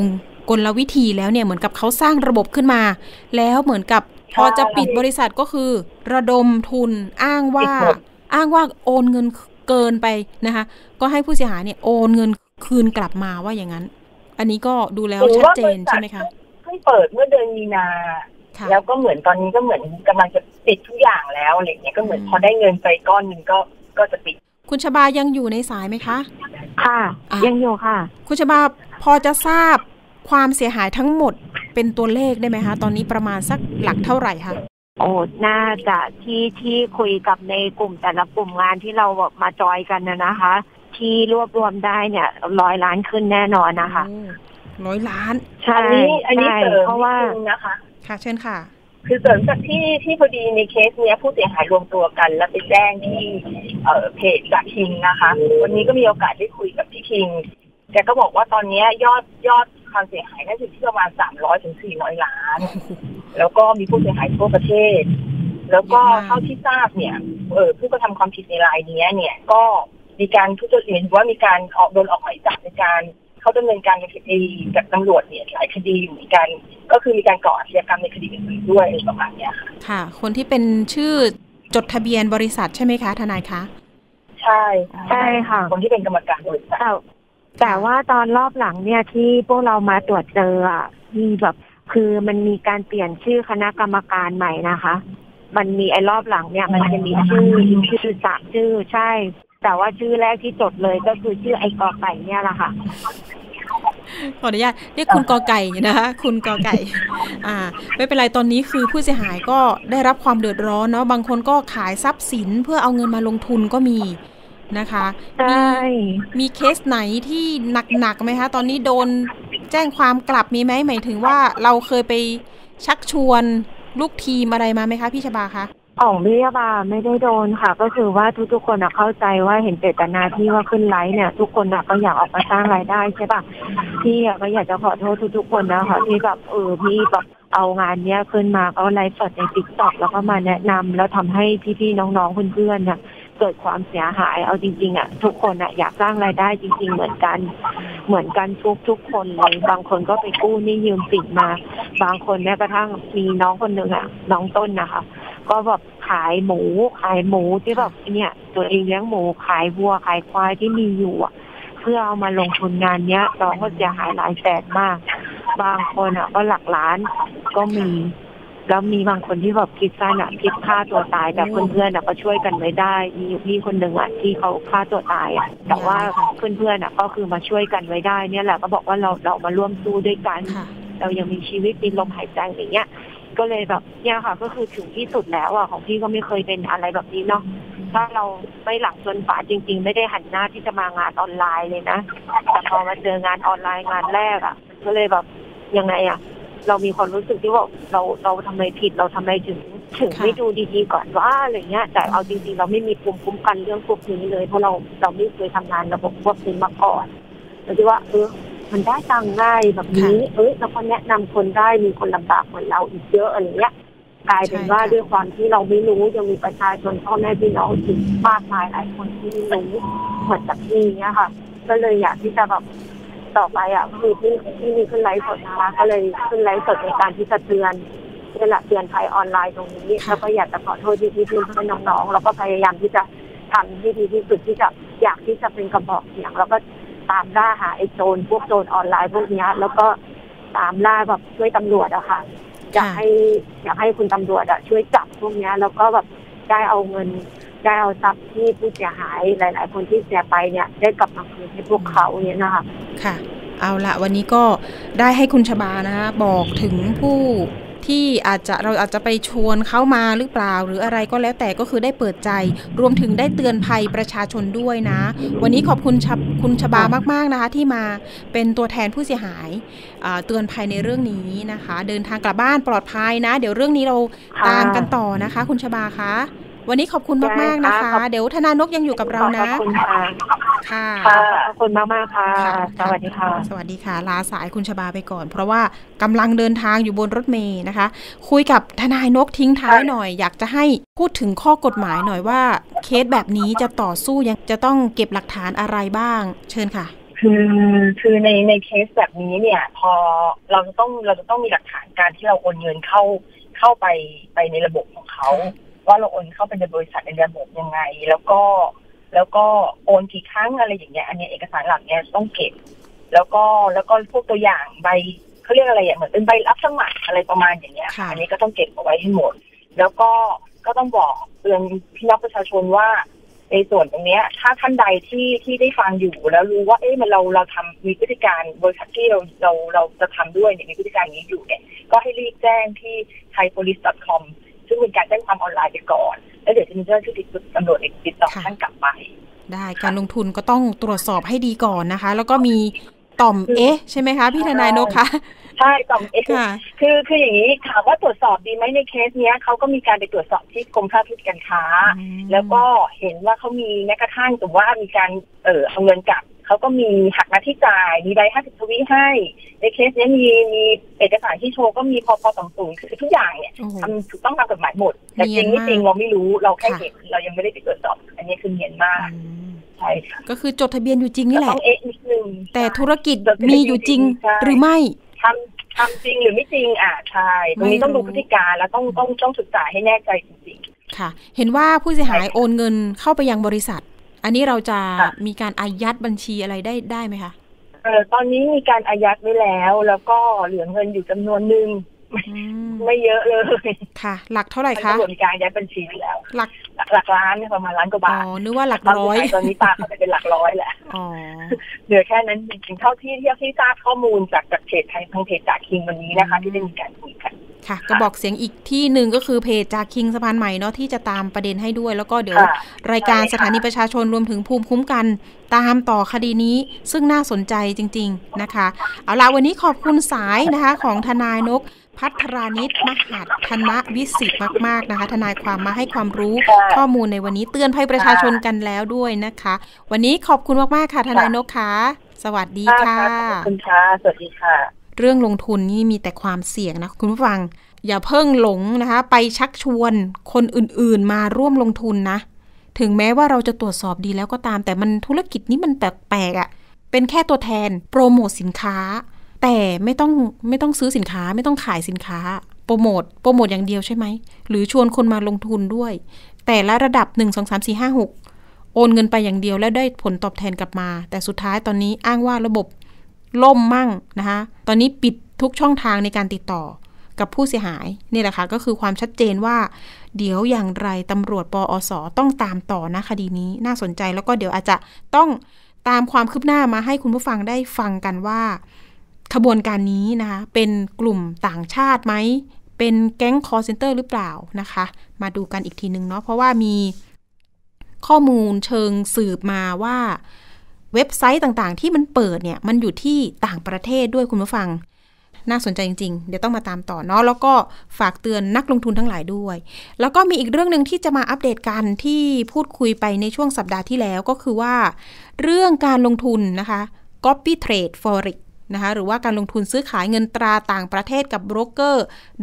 กลวิธีแล้วเนี่ยเหมือนกับเขาสร้างระบบขึ้นมาแล้วเหมือนกับพอจะปิดบริษัทก็คือระดมทุนอ้างว่าโอนเงินเกินไปนะคะก็ให้ผู้เสียหายเนี่ยโอนเงินคืนกลับมาว่าอย่างนั้นอันนี้ก็ดูแล้วชัดเจนใช่ไหมคะเพิ่งเปิดเมื่อเดือนมีนาแล้วก็เหมือนตอนนี้ก็เหมือนกำลังจะปิดทุกอย่างแล้วอะไรเงี้ยก็เหมือนพอได้เงินไปก้อนนึงก็จะปิดคุณชบายังอยู่ในสายไหมคะค่ะยังอยู่ค่ะคุณชบาพอจะทราบความเสียหายทั้งหมดเป็นตัวเลขได้ไหมคะตอนนี้ประมาณสักหลักเท่าไหร่คะโอ้น่าจะที่คุยกับในกลุ่มแต่ละกลุ่มงานที่เราแบบมาจอยกันนะคะที่รวบรวมได้เนี่ย100 ล้านขึ้นแน่นอนนะคะ 100 ล้านใช่อันนี้เสริมเพราะว่านะคะค่ะเชิญค่ะคือเสริมจากที่พอดีในเคสเนี้ยผู้เสียหายรวมตัวกันแล้วไปแจ้งที่เพจจากคิงนะคะวันนี้ก็มีโอกาสได้คุยกับพี่คิงแกก็บอกว่าตอนนี้ยอดความเสียหายน่าจะที่ประมาณ300 ถึง 400 ล้านแล้วก็มีผู้เสียหายทั่วประเทศแล้วก็เท่าที่ทราบเนี่ยผู้กระทำความผิดในรายนี้เนี่ยก็มีการทุจริตว่ามีการโดนออกหมายจับในการเขาดำเนินการในคดีกับตำรวจเนี่ยหลายคดีอยู่เหมือนกันก็คือมีการก่ออาชญากรรมในคดีอื่นๆด้วยประมาณนี้ค่ะคนที่เป็นชื่อจดทะเบียนบริษัทใช่ไหมคะทนายคะใช่ค่ะคนที่เป็นกรรมการบริษัทแต่ว่าตอนรอบหลังเนี่ยที่พวกเรามาตรวจเจอมีแบบคือมันมีการเปลี่ยนชื่อคณะกรรมการใหม่นะคะมันมีไอ้รอบหลังเนี่ยมันจะมีชื่อ3 ชื่อใช่แต่ว่าชื่อแรกที่จดเลยก็คือชื่อไอ้กอไก่เนี่ยแหละค่ะขออนุญาตเรียกคุณกอไก่นะคะคุณกอไก่ไม่เป็นไรตอนนี้คือผู้เสียหายก็ได้รับความเดือดร้อนเนาะบางคนก็ขายทรัพย์สินเพื่อเอาเงินมาลงทุนก็มีนะคะมีเคสไหนที่หนักๆไหมคะตอนนี้โดนแจ้งความกลับมีไหมหมายถึงว่าเราเคยไปชักชวนลูกทีมอะไรมาไหมคะพี่ชบาคะพี่ชบาไม่ได้โดนค่ะก็คือว่าทุกๆคนเข้าใจว่าเห็นเจตนาที่ว่าขึ้นไลฟ์เนี่ยทุกคนก็อยากออกมาสร้างรายได้ใช่ป่ะพี่ก็อยากจะขอโทษทุกๆคนนะคะที่แบบพี่แบบเอางานเนี้ยขึ้นมาก็ไลฟ์สดใน TikTok แล้วก็มาแนะนำแล้วทำให้พี่ๆน้องๆเพื่อนๆเนี่ยเกิดความเสียหายเอาจริงๆทุกคนอยากสร้างรายได้จริงๆเหมือนกันทุกคนเลยบางคนก็ไปกู้หนี้ยืมสินมาบางคนแม้กระทั่งมีน้องคนนึงน้องต้นนะคะก็แบบขายหมูที่แบบเนี่ยตัวเองเลี้ยงหมูขายวัวขายควายที่มีอยู่เพื่อเอามาลงทุนงานเนี้ยน้องก็เสียหายหลายแสนมากบางคนก็หลักล้านก็มีแล้วมีบางคนที่แบบคิดสั้นคิดฆ่าตัวตายแต่เพื่อนๆก็ช่วยกันไว้ได้มีอยู่พี่คนหนึ่งที่เขาฆ่าตัวตายแต่ว่าเพื่อนๆก็คือมาช่วยกันไว้ได้เนี่ยแหละก็บอกว่าเรามาร่วมสู้ด้วยกันเรายังมีชีวิตมีลมหายใจอย่างเงี้ยก็เลยแบบเนี่ยค่ะก็คือถึงที่สุดแล้วของพี่ก็ไม่เคยเป็นอะไรแบบนี้เนาะถ้าเราไม่หลังชนฝาจริงๆไม่ได้หันหน้าที่จะมางานออนไลน์เลยนะแต่พอมาเจองานออนไลน์งานแรกมันก็เลยแบบยังไงเรามีความรู้สึกที่ว่าเราทำไมผิดเราทำไมถึงไม่ดูดีๆก่อนว่าอะไรเงี้ยแต่เอาจริงๆเราไม่มีภูมิคุ้มกันเรื่องพวกนี้เลยเพราะเราไม่เคยทำงานระบบพวกนี้มาก่อนเราคิดว่ามันได้ตังง่ายแบบนี้แล้วก็แนะนำคนได้มีคนลำบากเหมือนเราอีกเยอะอะไรเงี้ยกลายเป็นว่าด้วยความที่เราไม่รู้ยังมีประชาชนพ่อแม่พี่น้องอีกมากมายหลายคนที่ไม่รู้เหมือนกับพี่เนี้ยค่ะก็เลยอยากที่จะแบบต่อไปคือที่มีขึ้นไลฟ์สดนะคะก็เลยขึ้นไลฟ์สดในการที่จะเตือนภัยออนไลน์ตรงนี้แล้วก็อยากจะขอโทษพี่ๆเพื่อนน้องๆแล้วก็พยายามที่จะทำให้ดีที่สุดที่จะอยากที่จะเป็นกระบอกเสียงแล้วก็ตามล่าหาไอ้โจรพวกโจรออนไลน์พวกนี้แล้วก็ตามล่าแบบช่วยตำรวจค่ะอยากให้คุณตำรวจช่วยจับพวกนี้แล้วก็แบบได้เอาเงินได้เอาทรัพย์ที่ผู้เสียหายหลายๆคนที่เสียไปเนี่ยได้กลับมาคืนให้พวกเขาเนี่ยนะคะค่ะเอาละวันนี้ก็ได้ให้คุณชบานะคะบอกถึงผู้ที่เราอาจจะไปชวนเขามาหรือเปล่าหรืออะไรก็แล้วแต่ก็คือได้เปิดใจรวมถึงได้เตือนภัยประชาชนด้วยนะวันนี้ขอบคุณชบามากๆนะคะที่มาเป็นตัวแทนผู้เสียหายเตือนภัยในเรื่องนี้นะคะเดินทางกลับบ้านปลอดภัยนะเดี๋ยวเรื่องนี้เราตามกันต่อนะคะคุณชบาคะวันนี้ขอบคุณมากๆนะคะเดี๋ยวธนานกยังอยู่กับเรานะขอบคุณค่ะค่ะขอบคุณมากๆค่ะสวัสดีค่ะสวัสดีค่ะลาสายคุณชบาไปก่อนเพราะว่ากำลังเดินทางอยู่บนรถเมล์นะคะคุยกับทนายนกทิ้งท้ายหน่อยอยากจะให้พูดถึงข้อกฎหมายหน่อยว่าเคสแบบนี้จะต่อสู้ยังจะต้องเก็บหลักฐานอะไรบ้างเชิญค่ะคือในเคสแบบนี้เนี่ยพอเราจะต้องมีหลักฐานการที่เราโอนเงินเข้าไปในระบบของเขาว่าเราโอนเข้าไปในบริษัทในระบบยังไงแล้วก็โอนกี่ครั้งอะไรอย่างเงี้ยอันนี้เอกสารหลักเนี่ยต้องเก็บแล้วก็พวกตัวอย่างใบเขาเรียกอะไรเหมือนเป็นใบรับสมัครอะไรประมาณอย่างเงี้ยอันนี้ก็ต้องเก็บเอาไว้ให้หมดแล้วก็ต้องบอกเตือนพี่น้องประชาชนว่าในส่วนตรงนี้ถ้าท่านใดที่ได้ฟังอยู่แล้วรู้ว่ามันเราทำมีพฤติการบริษัทที่เราจะทำด้วยเนี่ยมีพฤติการนี้อยู่เนี่ยก็ให้รีบแจ้งที่ thaipolice.com ซึ่งเป็นการแจ้งความออนไลน์ไปก่อนแล้วเดี๋ยวจะมีเจ้าหน้าที่ตำรวจติดต่อท่านกลับไปได้การลงทุนก็ต้องตรวจสอบให้ดีก่อนนะคะแล้วก็มีต่อมใช่ไหมคะพี่ทนายนกคะใช่ต่อมคืออย่างนี้ถามว่าตรวจสอบดีไหมในเคสเนี้ยเขาก็มีการไปตรวจสอบที่กรมค้าปลีกการค้าแล้วก็เห็นว่าเขามีแม้กระทั่งแต่ว่ามีการเอาเงินกลับเขาก็มีหักหน้าที่จ่ายมีใบ50 ทวีให้ในเคสนี้มีเอกสารที่โชว์ก็มีพอสมบูรณ์คือทุกอย่างเนี่ยทำถูกต้องตามกฎหมายหมดแต่จริงไม่จริงเราไม่รู้เราแค่เห็นเรายังไม่ได้ไปตรวจสอบอันนี้คือเนียนมากใช่ค่ะก็คือจดทะเบียนอยู่จริงนี่แหละต้องนิดนึงแต่ธุรกิจมีอยู่จริงหรือไม่ทำจริงหรือไม่จริงใช่ตรงนี้ต้องดูพฤติการแล้วต้องศึกษาให้แน่ใจจริงๆค่ะเห็นว่าผู้เสียหายโอนเงินเข้าไปยังบริษัทอันนี้เราจะมีการอายัดบัญชีอะไรได้ไหมคะตอนนี้มีการอายัดไว้แล้วก็เหลือเงินอยู่จำนวนนึงไม่เยอะเลยค่ะหลักเท่าไหร่คะมีการอายัดบัญชีแล้วหลักล้านประมาณล้านกว่าบาทนึกว่าหลักร้อยตอนนี้ปาเขาจะเป็นหลักร้อยแหละเหลือแค่นั้นจริงๆเท่าที่ทราบข้อมูลจากเพจทางเพจจากคิงวันนี้นะคะที่ได้มีการคุยกันค่ะก็บอกเสียงอีกที่หนึ่งก็คือเพจจากคิงสะพานใหม่เนาะที่จะตามประเด็นให้ด้วยแล้วก็เดี๋ยวรายการสถานีประชาชนรวมถึงภูมิคุ้มกันตามต่อคดีนี้ซึ่งน่าสนใจจริงๆนะคะเอาล่ะวันนี้ขอบคุณสายนะคะของทนายนกภัทรานิชมหัฒนวิสิทธิ์มากๆนะคะทนายความมาให้ความรู้ข้อมูลในวันนี้เตือนภัยประชาชนกันแล้วด้วยนะคะวันนี้ขอบคุณมากๆค่ะทนายนกค่ะสวัสดีค่ะขอบคุณค่ะสวัสดีค่ะเรื่องลงทุนนี่มีแต่ความเสี่ยงนะคุณผู้ฟังอย่าเพิ่งหลงนะคะไปชักชวนคนอื่นๆมาร่วมลงทุนนะถึงแม้ว่าเราจะตรวจสอบดีแล้วก็ตามแต่มันธุรกิจนี้มันแปลกๆอ่ะเป็นแค่ตัวแทนโปรโมทสินค้าแต่ไม่ต้องซื้อสินค้าไม่ต้องขายสินค้าโปรโมทอย่างเดียวใช่ไหมหรือชวนคนมาลงทุนด้วยแต่ละระดับ1 2 3 4 5 6โอนเงินไปอย่างเดียวแล้วได้ผลตอบแทนกลับมาแต่สุดท้ายตอนนี้อ้างว่าระบบล่มมั่งนะคะตอนนี้ปิดทุกช่องทางในการติดต่อกับผู้เสียหายนี่แหละค่ะก็คือความชัดเจนว่าเดี๋ยวอย่างไรตำรวจปอส.ต้องตามต่อนะคดีนี้น่าสนใจแล้วก็เดี๋ยวอาจจะต้องตามความคืบหน้ามาให้คุณผู้ฟังได้ฟังกันว่าขบวนการนี้นะคะเป็นกลุ่มต่างชาติไหมเป็นแก๊งคอลเซ็นเตอร์หรือเปล่านะคะมาดูกันอีกทีนึงเนาะเพราะว่ามีข้อมูลเชิงสืบมาว่าเว็บไซต์ต่างๆที่มันเปิดเนี่ยมันอยู่ที่ต่างประเทศด้วยคุณผู้ฟังน่าสนใจจริงๆเดี๋ยวต้องมาตามต่อเนาะแล้วก็ฝากเตือนนักลงทุนทั้งหลายด้วยแล้วก็มีอีกเรื่องนึงที่จะมาอัปเดตกันที่พูดคุยไปในช่วงสัปดาห์ที่แล้วก็คือว่าเรื่องการลงทุนนะคะ Copy Trade Forexนะคะหรือว่าการลงทุนซื้อขายเงินตราต่างประเทศกับโบรกเกอร์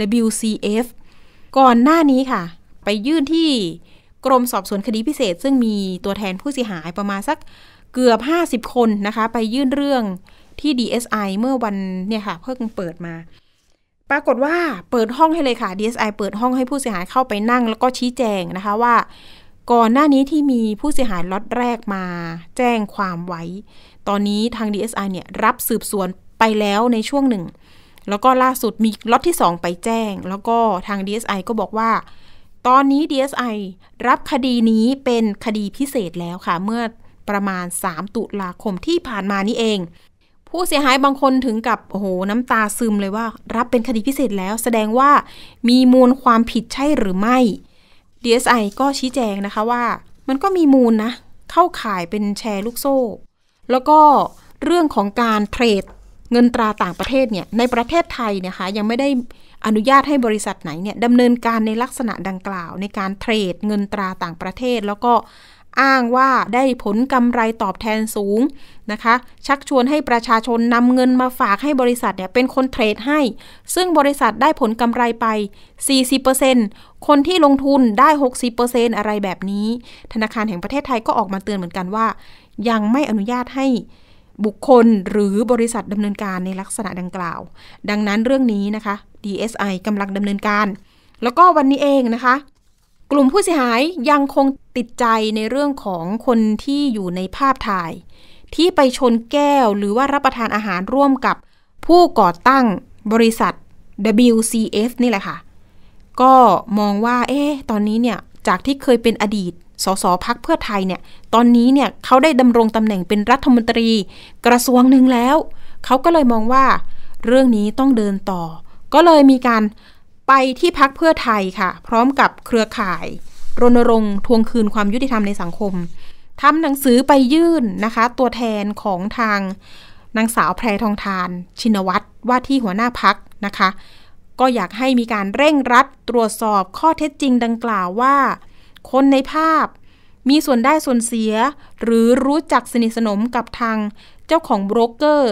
WCF ก่อนหน้านี้ค่ะไปยื่นที่กรมสอบสวนคดีพิเศษซึ่งมีตัวแทนผู้เสียหายประมาณสักเกือบ50คนนะคะไปยื่นเรื่องที่ DSI เมื่อวันเนี่ยค่ะเพิ่งเปิดมาปรากฏว่าเปิดห้องให้เลยค่ะ DSI เปิดห้องให้ผู้เสียหายเข้าไปนั่งแล้วก็ชี้แจงนะคะว่าก่อนหน้านี้ที่มีผู้เสียหายล็อตแรกมาแจ้งความไว้ตอนนี้ทาง DSI เนี่ยรับสืบสวนไปแล้วในช่วงหนึ่งแล้วก็ล่าสุดมีล็อตที่2ไปแจ้งแล้วก็ทาง DSI ก็บอกว่าตอนนี้ DSI รับคดีนี้เป็นคดีพิเศษแล้วค่ะเมื่อประมาณ3 ตุลาคมที่ผ่านมานี่เองผู้เสียหายบางคนถึงกับโอ้โหน้ำตาซึมเลยว่ารับเป็นคดีพิเศษแล้วแสดงว่ามีมูลความผิดใช่หรือไม่ DSI ก็ชี้แจงนะคะว่ามันก็มีมูลนะเข้าข่ายเป็นแชร์ลูกโซ่แล้วก็เรื่องของการเทรดเงินตราต่างประเทศเนี่ยในประเทศไทยนะคะยังไม่ได้อนุญาตให้บริษัทไหนเนี่ยดำเนินการในลักษณะดังกล่าวในการเทรดเงินตราต่างประเทศแล้วก็อ้างว่าได้ผลกำไรตอบแทนสูงนะคะชักชวนให้ประชาชนนำเงินมาฝากให้บริษัทเนี่ยเป็นคนเทรดให้ซึ่งบริษัทได้ผลกำไรไป 40% คนที่ลงทุนได้ 60% อะไรแบบนี้ธนาคารแห่งประเทศไทยก็ออกมาเตือนเหมือนกันว่ายังไม่อนุญาตให้บุคคลหรือบริษัทดำเนินการในลักษณะดังกล่าวดังนั้นเรื่องนี้นะคะ DSI กำลังดำเนินการแล้วก็วันนี้เองนะคะกลุ่มผู้เสียหายยังคงติดใจในเรื่องของคนที่อยู่ในภาพถ่ายที่ไปชนแก้วหรือว่ารับประทานอาหารร่วมกับผู้ก่อตั้งบริษัท WCF นี่แหละค่ะก็มองว่าตอนนี้เนี่ยจากที่เคยเป็นอดีตสสพรรคเพื่อไทยเนี่ยตอนนี้เนี่ยเขาได้ดำรงตำแหน่งเป็นรัฐมนตรีกระทรวงหนึ่งแล้วเขาก็เลยมองว่าเรื่องนี้ต้องเดินต่อก็เลยมีการไปที่พรรคเพื่อไทยค่ะพร้อมกับเครือข่ายรณรงค์ทวงคืนความยุติธรรมในสังคมทำหนังสือไปยื่นนะคะตัวแทนของทางนางสาวแพรทองธารชินวัตรว่าที่หัวหน้าพรรคนะคะก็อยากให้มีการเร่งรัดตรวจสอบข้อเท็จจริงดังกล่าวว่าคนในภาพมีส่วนได้ส่วนเสียหรือรู้จักสนิทสนมกับทางเจ้าของโบรกเกอร์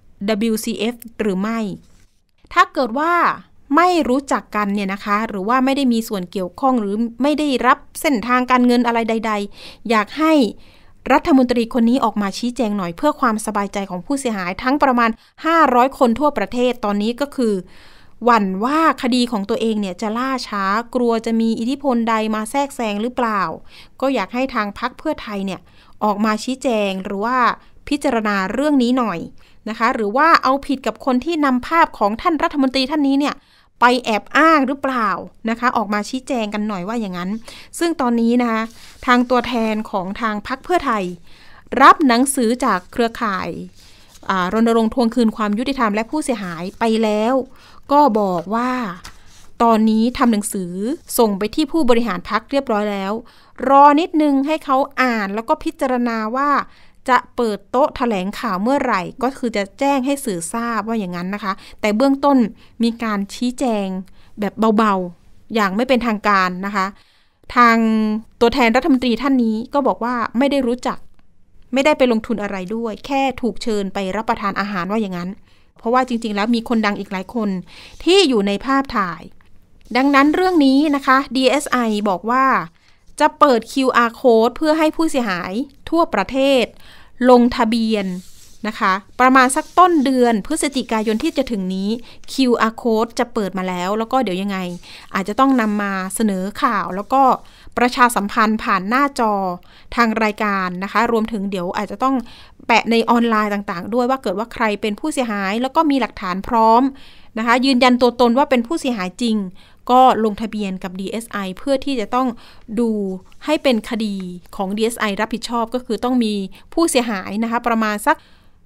WCF หรือไม่ถ้าเกิดว่าไม่รู้จักกันเนี่ยนะคะหรือว่าไม่ได้มีส่วนเกี่ยวข้องหรือไม่ได้รับเส้นทางการเงินอะไรใดๆอยากให้รัฐมนตรีคนนี้ออกมาชี้แจงหน่อยเพื่อความสบายใจของผู้เสียหายทั้งประมาณ500คนทั่วประเทศตอนนี้ก็คือหวั่นว่าคดีของตัวเองเนี่ยจะล่าช้ากลัวจะมีอิทธิพลใดมาแทรกแซงหรือเปล่าก็อยากให้ทางพรรคเพื่อไทยเนี่ยออกมาชี้แจงหรือว่าพิจารณาเรื่องนี้หน่อยนะคะหรือว่าเอาผิดกับคนที่นำภาพของท่านรัฐมนตรีท่านนี้เนี่ยไปแอบอ้างหรือเปล่านะคะออกมาชี้แจงกันหน่อยว่าอย่างนั้นซึ่งตอนนี้นะคะทางตัวแทนของทางพรรคเพื่อไทยรับหนังสือจากเครือข่ายรณรงค์ทวงคืนความยุติธรรมและผู้เสียหายไปแล้วก็บอกว่าตอนนี้ทำหนังสือส่งไปที่ผู้บริหารพรรคเรียบร้อยแล้วรอนิดนึงให้เขาอ่านแล้วก็พิจารณาว่าจะเปิดโต๊ะแถลงข่าวเมื่อไหร่ก็คือจะแจ้งให้สื่อทราบว่าอย่างนั้นนะคะแต่เบื้องต้นมีการชี้แจงแบบเบาๆอย่างไม่เป็นทางการนะคะทางตัวแทนรัฐมนตรีท่านนี้ก็บอกว่าไม่ได้รู้จักไม่ได้ไปลงทุนอะไรด้วยแค่ถูกเชิญไปรับประทานอาหารว่าอย่างนั้นเพราะว่าจริงๆแล้วมีคนดังอีกหลายคนที่อยู่ในภาพถ่ายดังนั้นเรื่องนี้นะคะ DSI บอกว่าจะเปิด QR code เพื่อให้ผู้เสียหายทั่วประเทศลงทะเบียนนะคะประมาณสักต้นเดือนพฤศจิกายนที่จะถึงนี้ QR code จะเปิดมาแล้วก็เดี๋ยวยังไงอาจจะต้องนำมาเสนอข่าวแล้วก็ประชาสัมพันธ์ผ่านหน้าจอทางรายการนะคะรวมถึงเดี๋ยวอาจจะต้องแปะในออนไลน์ต่างๆด้วยว่าเกิดว่าใครเป็นผู้เสียหายแล้วก็มีหลักฐานพร้อมนะคะยืนยันตัวตนว่าเป็นผู้เสียหายจริงก็ลงทะเบียนกับ DSI เพื่อที่จะต้องดูให้เป็นคดีของ DSI รับผิดชอบก็คือต้องมีผู้เสียหายนะคะประมาณสัก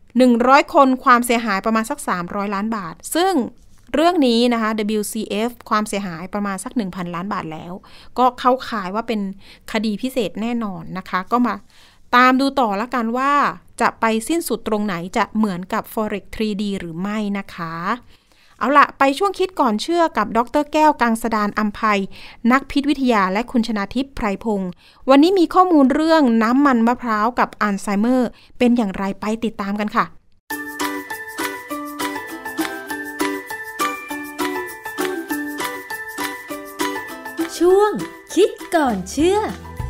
100คนความเสียหายประมาณสัก300ล้านบาทซึ่งเรื่องนี้นะคะ WCF ความเสียหายประมาณสัก 1,000 ล้านบาทแล้วก็เข้าข่ายว่าเป็นคดีพิเศษแน่นอนนะคะก็มาตามดูต่อละกันว่าจะไปสิ้นสุดตรงไหนจะเหมือนกับ Forex 3D หรือไม่นะคะเอาล่ะไปช่วงคิดก่อนเชื่อกับดร.แก้วกังสดาลอำไพนักพิษวิทยาและคุณชนาทิพย์ไพรพงศ์วันนี้มีข้อมูลเรื่องน้ำมันมะพร้าวกับอัลไซเมอร์เป็นอย่างไรไปติดตามกันค่ะช่วงคิดก่อนเชื่อ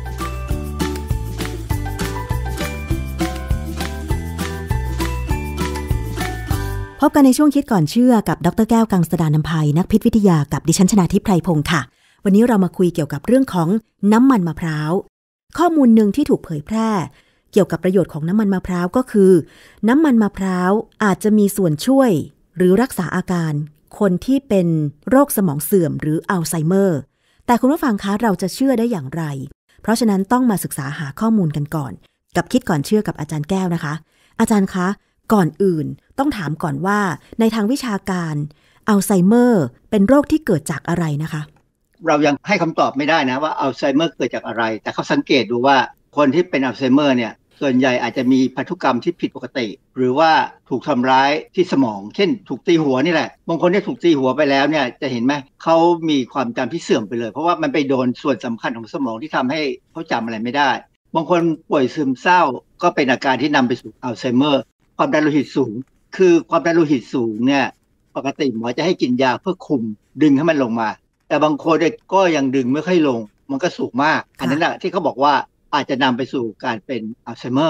พบกันในช่วงคิดก่อนเชื่อกับดร.แก้วกังสดาลอำไพนักพิษวิทยากับดิฉันชนาทิพย์ไพรพงศ์ค่ะวันนี้เรามาคุยเกี่ยวกับเรื่องของน้ำมันมะพร้าวข้อมูลหนึ่งที่ถูกเผยแพร่เกี่ยวกับประโยชน์ของน้ำมันมะพร้าวก็คือน้ำมันมะพร้าวอาจจะมีส่วนช่วยหรือรักษาอาการคนที่เป็นโรคสมองเสื่อมหรืออัลไซเมอร์แต่คุณผู้ฟังคะเราจะเชื่อได้อย่างไรเพราะฉะนั้นต้องมาศึกษาหาข้อมูลกันก่อนกับคิดก่อนเชื่อกับอาจารย์แก้วนะคะอาจารย์คะก่อนอื่นต้องถามก่อนว่าในทางวิชาการอัลไซเมอร์เป็นโรคที่เกิดจากอะไรนะคะเรายังให้คำตอบไม่ได้นะว่าอัลไซเมอร์เกิดจากอะไรแต่เขาสังเกตดูว่าคนที่เป็นอัลไซเมอร์เนี่ยส่วนใหญ่อาจจะมีพันธุกรรมที่ผิดปกติหรือว่าถูกทำร้ายที่สมองเช่นถูกตีหัวนี่แหละบางคนที่ถูกตีหัวไปแล้วเนี่ยจะเห็นไหมเขามีความจำที่เสื่อมไปเลยเพราะว่ามันไปโดนส่วนสำคัญของสมองที่ทำให้เขาจำอะไรไม่ได้บางคนป่วยซึมเศร้าก็เป็นอาการที่นำไปสู่อัลไซเมอร์ความดันโลหิตสูงคือความดันโลหิตสูงเนี่ยปกติหมอจะให้กินยาเพื่อคุมดึงให้มันลงมาแต่บางคนก็ยังดึงไม่ค่อยลงมันก็สูงมากอันนั้นแหละที่เขาบอกว่าอาจจะนำไปสู่การเป็นอัลไซเมอร์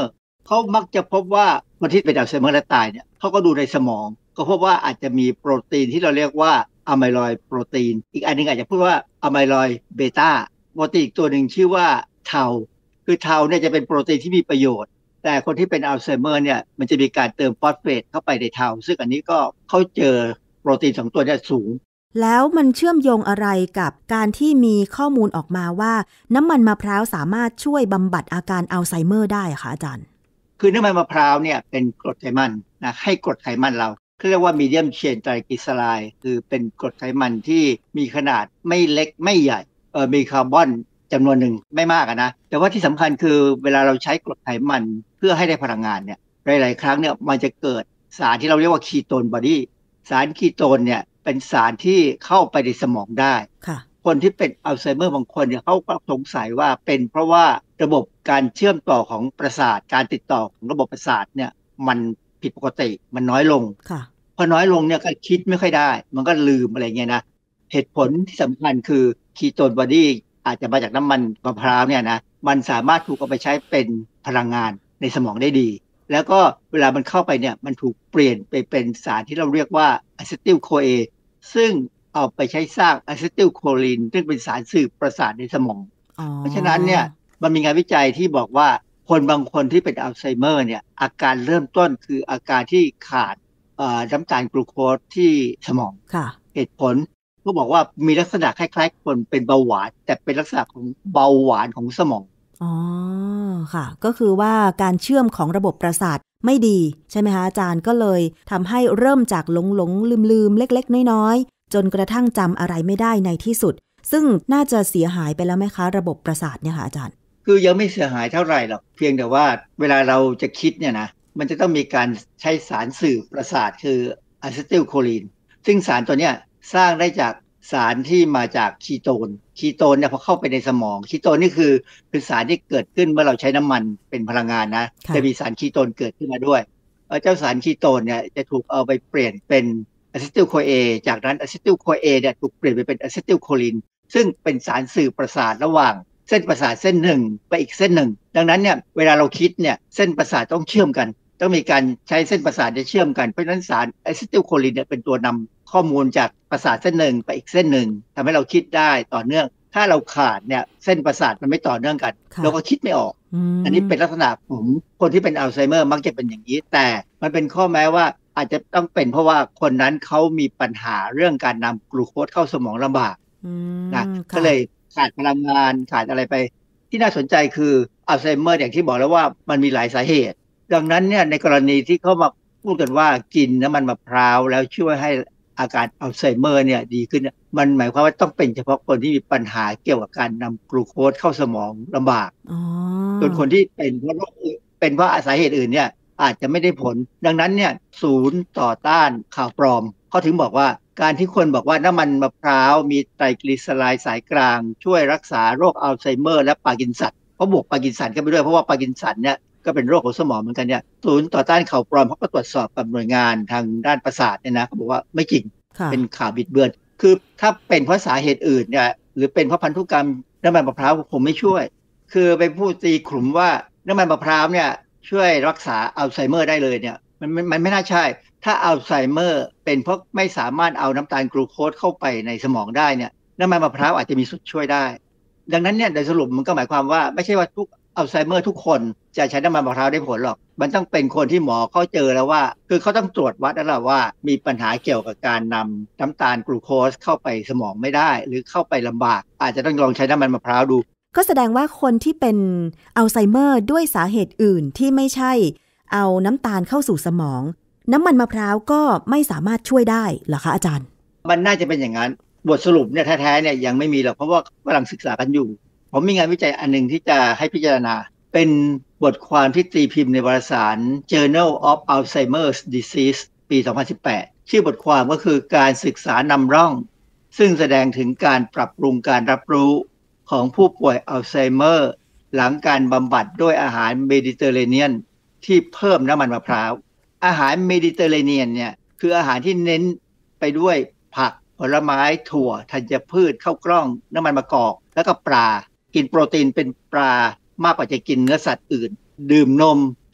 เขามักจะพบว่าคนที่เป็นอัลไซเมอร์และตายเนี่ยเขาก็ดูในสมองก็พบว่าอาจจะมีโปรตีนที่เราเรียกว่าอะไมลอยด์โปรตีนอีกอันนึงอาจจะพูดว่าอะไมลอยด์เบต้าโปรตีนอีกตัวหนึ่งชื่อว่าเทาคือเทาเนี่ยจะเป็นโปรตีนที่มีประโยชน์แต่คนที่เป็นอัลไซเมอร์เนี่ยมันจะมีการเติมฟอสเฟตเข้าไปในเทาซึ่งอันนี้ก็เขาเจอโปรตีน2ตัวเนี่ยสูงแล้วมันเชื่อมโยงอะไรกับการที่มีข้อมูลออกมาว่าน้ำมันมะพร้าวสามารถช่วยบำบัดอาการอัลไซเมอร์ได้คะอาจารย์คือน้ำมันมะพร้าวเนี่ยเป็นกรดไขมันนะให้กรดไขมันเราเรียกว่ามีเดียมเชนไตรกลีเซอไรด์คือเป็นกรดไขมันที่มีขนาดไม่เล็กไม่ใหญ่มีคาร์บอนจำนวนหนึ่งไม่มากนะแต่ว่าที่สำคัญคือเวลาเราใช้กรดไขมันเพื่อให้ได้พลังงานเนี่ยหลายๆครั้งเนี่ยมันจะเกิดสารที่เราเรียกว่าคีโตนบอดี้สารคีโตนเนี่ยเป็นสารที่เข้าไปในสมองได้คนที่เป็นอัลไซเมอร์บางคนเนี่ยเขาก็สงสัยว่าเป็นเพราะว่าระบบการเชื่อมต่อของประสาทการติดต่อของระบบประสาทเนี่ยมันผิดปกติมันน้อยลงพอน้อยลงเนี่ยก็คิดไม่ค่อยได้มันก็ลืมอะไรเงี้ยนะเหตุผลที่สำคัญคือคีโตนบอดี้อาจจะมาจากน้ำมันมะพร้าวเนี่ยนะมันสามารถถูกเอาไปใช้เป็นพลังงานในสมองได้ดีแล้วก็เวลามันเข้าไปเนี่ยมันถูกเปลี่ยนไปเป็นสารที่เราเรียกว่าอะซิติลโคเอซึ่งเอาไปใช้สร้างอะซิติลโคลินซึ่งเป็นสารสื่อประสาทในสมองเพราะฉะนั้นเนี่ยมันมีงานวิจัยที่บอกว่าคนบางคนที่เป็นอัลไซเมอร์เนี่ยอาการเริ่มต้นคืออาการที่ขาดน้ำตาลกลูโคสที่สมองเหตุผลก็บอกว่ามีลักษณะคล้ายๆคนเป็นเบาหวานแต่เป็นลักษณะของเบาหวานของสมองอ๋อค่ะก็คือว่าการเชื่อมของระบบประสาทไม่ดีใช่ไหมคะอาจารย์ก็เลยทำให้เริ่มจากหลงลืมเล็กๆน้อยๆจนกระทั่งจำอะไรไม่ได้ในที่สุดซึ่งน่าจะเสียหายไปแล้วไหมคะระบบประสาทเนี่ยค่ะอาจารย์คือยังไม่เสียหายเท่าไหร่หรอกเพียงแต่ว่าเวลาเราจะคิดเนี่ยนะมันจะต้องมีการใช้สารสื่อประสาทคืออะซิติลโคลีนซึ่งสารตัวเนี้ยสร้างได้จากสารที่มาจากคีโตนเนี่ยพอเข้าไปในสมองคีโตนนี่คือสารที่เกิดขึ้นเมื่อเราใช้น้ำมันเป็นพลังงานนะจะมีสารคีโตนเกิดขึ้นมาด้วยเจ้าสารคีโตนเนี่ยจะถูกเอาไปเปลี่ยนเป็นอะซิติลโคเอจากนั้นอะซิติลโคเอเนี่ยถูกเปลี่ยนไปเป็นอะซิติลโคลินซึ่งเป็นสารสื่อประสาทระหว่างเส้นประสาทเส้นหนึ่งไปอีกเส้นหนึ่งดังนั้นเนี่ยเวลาเราคิดเนี่ยเส้นประสาทต้องเชื่อมกันต้องมีการใช้เส้นประสาทเชื่อมกันเพราะฉะนั้นสารอะซิติลโคลินเนี่ยเป็นตัวนำข้อมูลจากประสาทเส้นหนึ่งไปอีกเส้นหนึ่งทำให้เราคิดได้ต่อเนื่องถ้าเราขาดเนี่ยเส้นประสาทมันไม่ต่อเนื่องกันเราก็คิดไม่ออกอันนี้เป็นลักษณะของคนที่เป็นอัลไซเมอร์มักจะเป็นอย่างนี้แต่มันเป็นข้อแม้ว่าอาจจะต้องเป็นเพราะว่าคนนั้นเขามีปัญหาเรื่องการนำกลูโคสเข้าสมองลำบากนะก็เลยขาดพลังงานขาดอะไรไปที่น่าสนใจคืออัลไซเมอร์อย่างที่บอกแล้วว่ามันมีหลายสาเหตุดังนั้นเนี่ยในกรณีที่เขามาพูดกันว่ากินน้ำมันมะพร้าวแล้วช่วยให้อาการอัลไซเมอร์เนี่ยดีขึ้นมันหมายความว่าต้องเป็นเฉพาะคนที่มีปัญหาเกี่ยวกับการนำกลูโคสเข้าสมองลำบากส่วนคนที่เป็นเพราะสาเหตุอื่นเนี่ยอาจจะไม่ได้ผลดังนั้นเนี่ยศูนย์ต่อต้านข่าวปลอมเขาถึงบอกว่าการที่คนบอกว่าน้ำมันมะพร้าวมีไตรกลีเซอไรด์สายกลางช่วยรักษาโรคอัลไซเมอร์และปาร์กินสันเขาบวกปาร์กินสันกันไปด้วยเพราะว่าปาร์กินสันเนี่ยก็เป็นโรคของสมองเหมือนกันเนี่ยศูนย์ต่อต้านข่าวปลอมเขาก็ตรวจสอบกับหน่วยงานทางด้านประสาทเนี่ยนะเขาบอกว่าไม่จริงเป็นข่าวบิดเบือนคือถ้าเป็นเพราะสาเหตุอื่นเนี่ยหรือเป็นเพราะพันธุกรรมน้ำมันมะพร้าวผมไม่ช่วยคือไปพูดตีขลุ่มว่าน้ำมันมะพร้าวเนี่ยช่วยรักษาอัลไซเมอร์ได้เลยเนี่ยมันไม่น่าใช่ถ้าอัลไซเมอร์เป็นเพราะไม่สามารถเอาน้ำตาลกลูโคสเข้าไปในสมองได้เนี่ยน้ำมันมะพร้าวอาจจะมีส่วนช่วยได้ดังนั้นเนี่ยโดยสรุปมันก็หมายความว่าไม่ใช่ว่าทุกอัลไซเมอร์ทุกคนจะใช้น้ำมันมะพร้าวได้ผลหรอกมันต้องเป็นคนที่หมอเขาเจอแล้วว่าคือเขาต้องตรวจวัดแล้วว่ามีปัญหาเกี่ยวกับการนำน้ำตาลกลูโคสเข้าไปสมองไม่ได้หรือเข้าไปลำบากอาจจะต้องลองใช้น้ำมันมะพร้าวดูก็แสดงว่าคนที่เป็นอัลไซเมอร์ด้วยสาเหตุอื่นที่ไม่ใช่เอาน้ำตาลเข้าสู่สมองน้ำมันมะพร้าวก็ไม่สามารถช่วยได้เหรอคะอาจารย์มันน่าจะเป็นอย่างนั้นบทสรุปเนี่ยแท้ๆเนี่ยยังไม่มีหรอกเพราะว่ากำลังศึกษากันอยู่ผมมีงานวิจัยอันนึงที่จะให้พิจารณาเป็นบทความที่ตีพิมพ์ในวารสาร Journal of Alzheimer's Disease ปี 2018 ชื่อบทความก็คือการศึกษานำร่องซึ่งแสดงถึงการปรับปรุงการรับรู้ของผู้ป่วยอัลไซเมอร์หลังการบำบัดด้วยอาหารเมดิเตอร์เรเนียนที่เพิ่มน้ำมันมะพร้าวอาหารเมดิเตอร์เรเนียนเนี่ยคืออาหารที่เน้นไปด้วยผักผลไม้ถั่วธัญพืชข้าวกล้องน้ำมันมะกอกแล้วก็ปลากินโปรตีนเป็นปลามากกว่าจะกินเนื้อสัตว์อื่นดื่มนม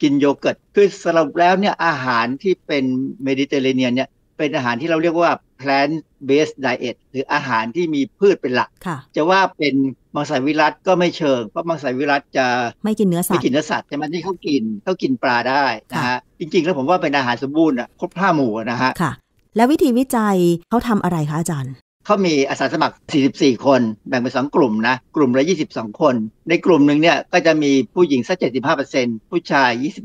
กินโยเกิร์ตคือสรุปแล้วเนี่ยอาหารที่เป็นเมดิเตอร์เรเนียนเนี่ยเป็นอาหารที่เราเรียกว่า plant based diet หรืออาหารที่มีพืชเป็นหลักจะว่าเป็นมังสวิรัติก็ไม่เชิงเพราะมังสวิรัติจะไม่กินเนื้อสัตว์ใช่ไหมที่เขากินปลาได้นะฮะจริงๆแล้วผมว่าเป็นอาหารสมบูรณ์ครบ5หมู่นะฮะค่ะแล้ววิธีวิจัยเขาทำอะไรคะอาจารย์เขามีอาสาสมัคร44คนแบ่งเป็น2กลุ่มนะกลุ่มละ22คนในกลุ่มนึงเนี่ยก็จะมีผู้หญิงสัก 75% ผู้ชาย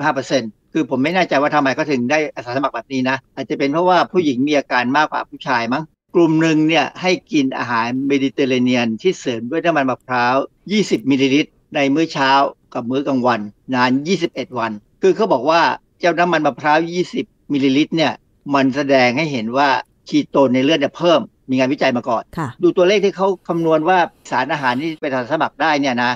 25%คือผมไม่แน่ใจว่าทำไมเขาถึงได้อาสาสมัครแบบนี้นะอาจจะเป็นเพราะว่าผู้หญิงมีอาการมากกว่าผู้ชายมั้งกลุ่มนึงเนี่ยให้กินอาหารเมดิเตอร์เรเนียนที่เสริมด้วยน้ำมันมะพร้าว20มิลลิลิตรในมื้อเช้ากับมื้อกลางวันนาน21วันคือเขาบอกว่าเจ้าน้ำมันมะพร้าว20มิลลิลิตรเนี่ยมันแสดงให้เห็นว่าคีโตนในเลือดจะเพิ่มมีงานวิจัยมาก่อนดูตัวเลขที่เขาคำนวณว่าสารอาหารที่เป็นอาสาสมัครได้เนี่ยนะ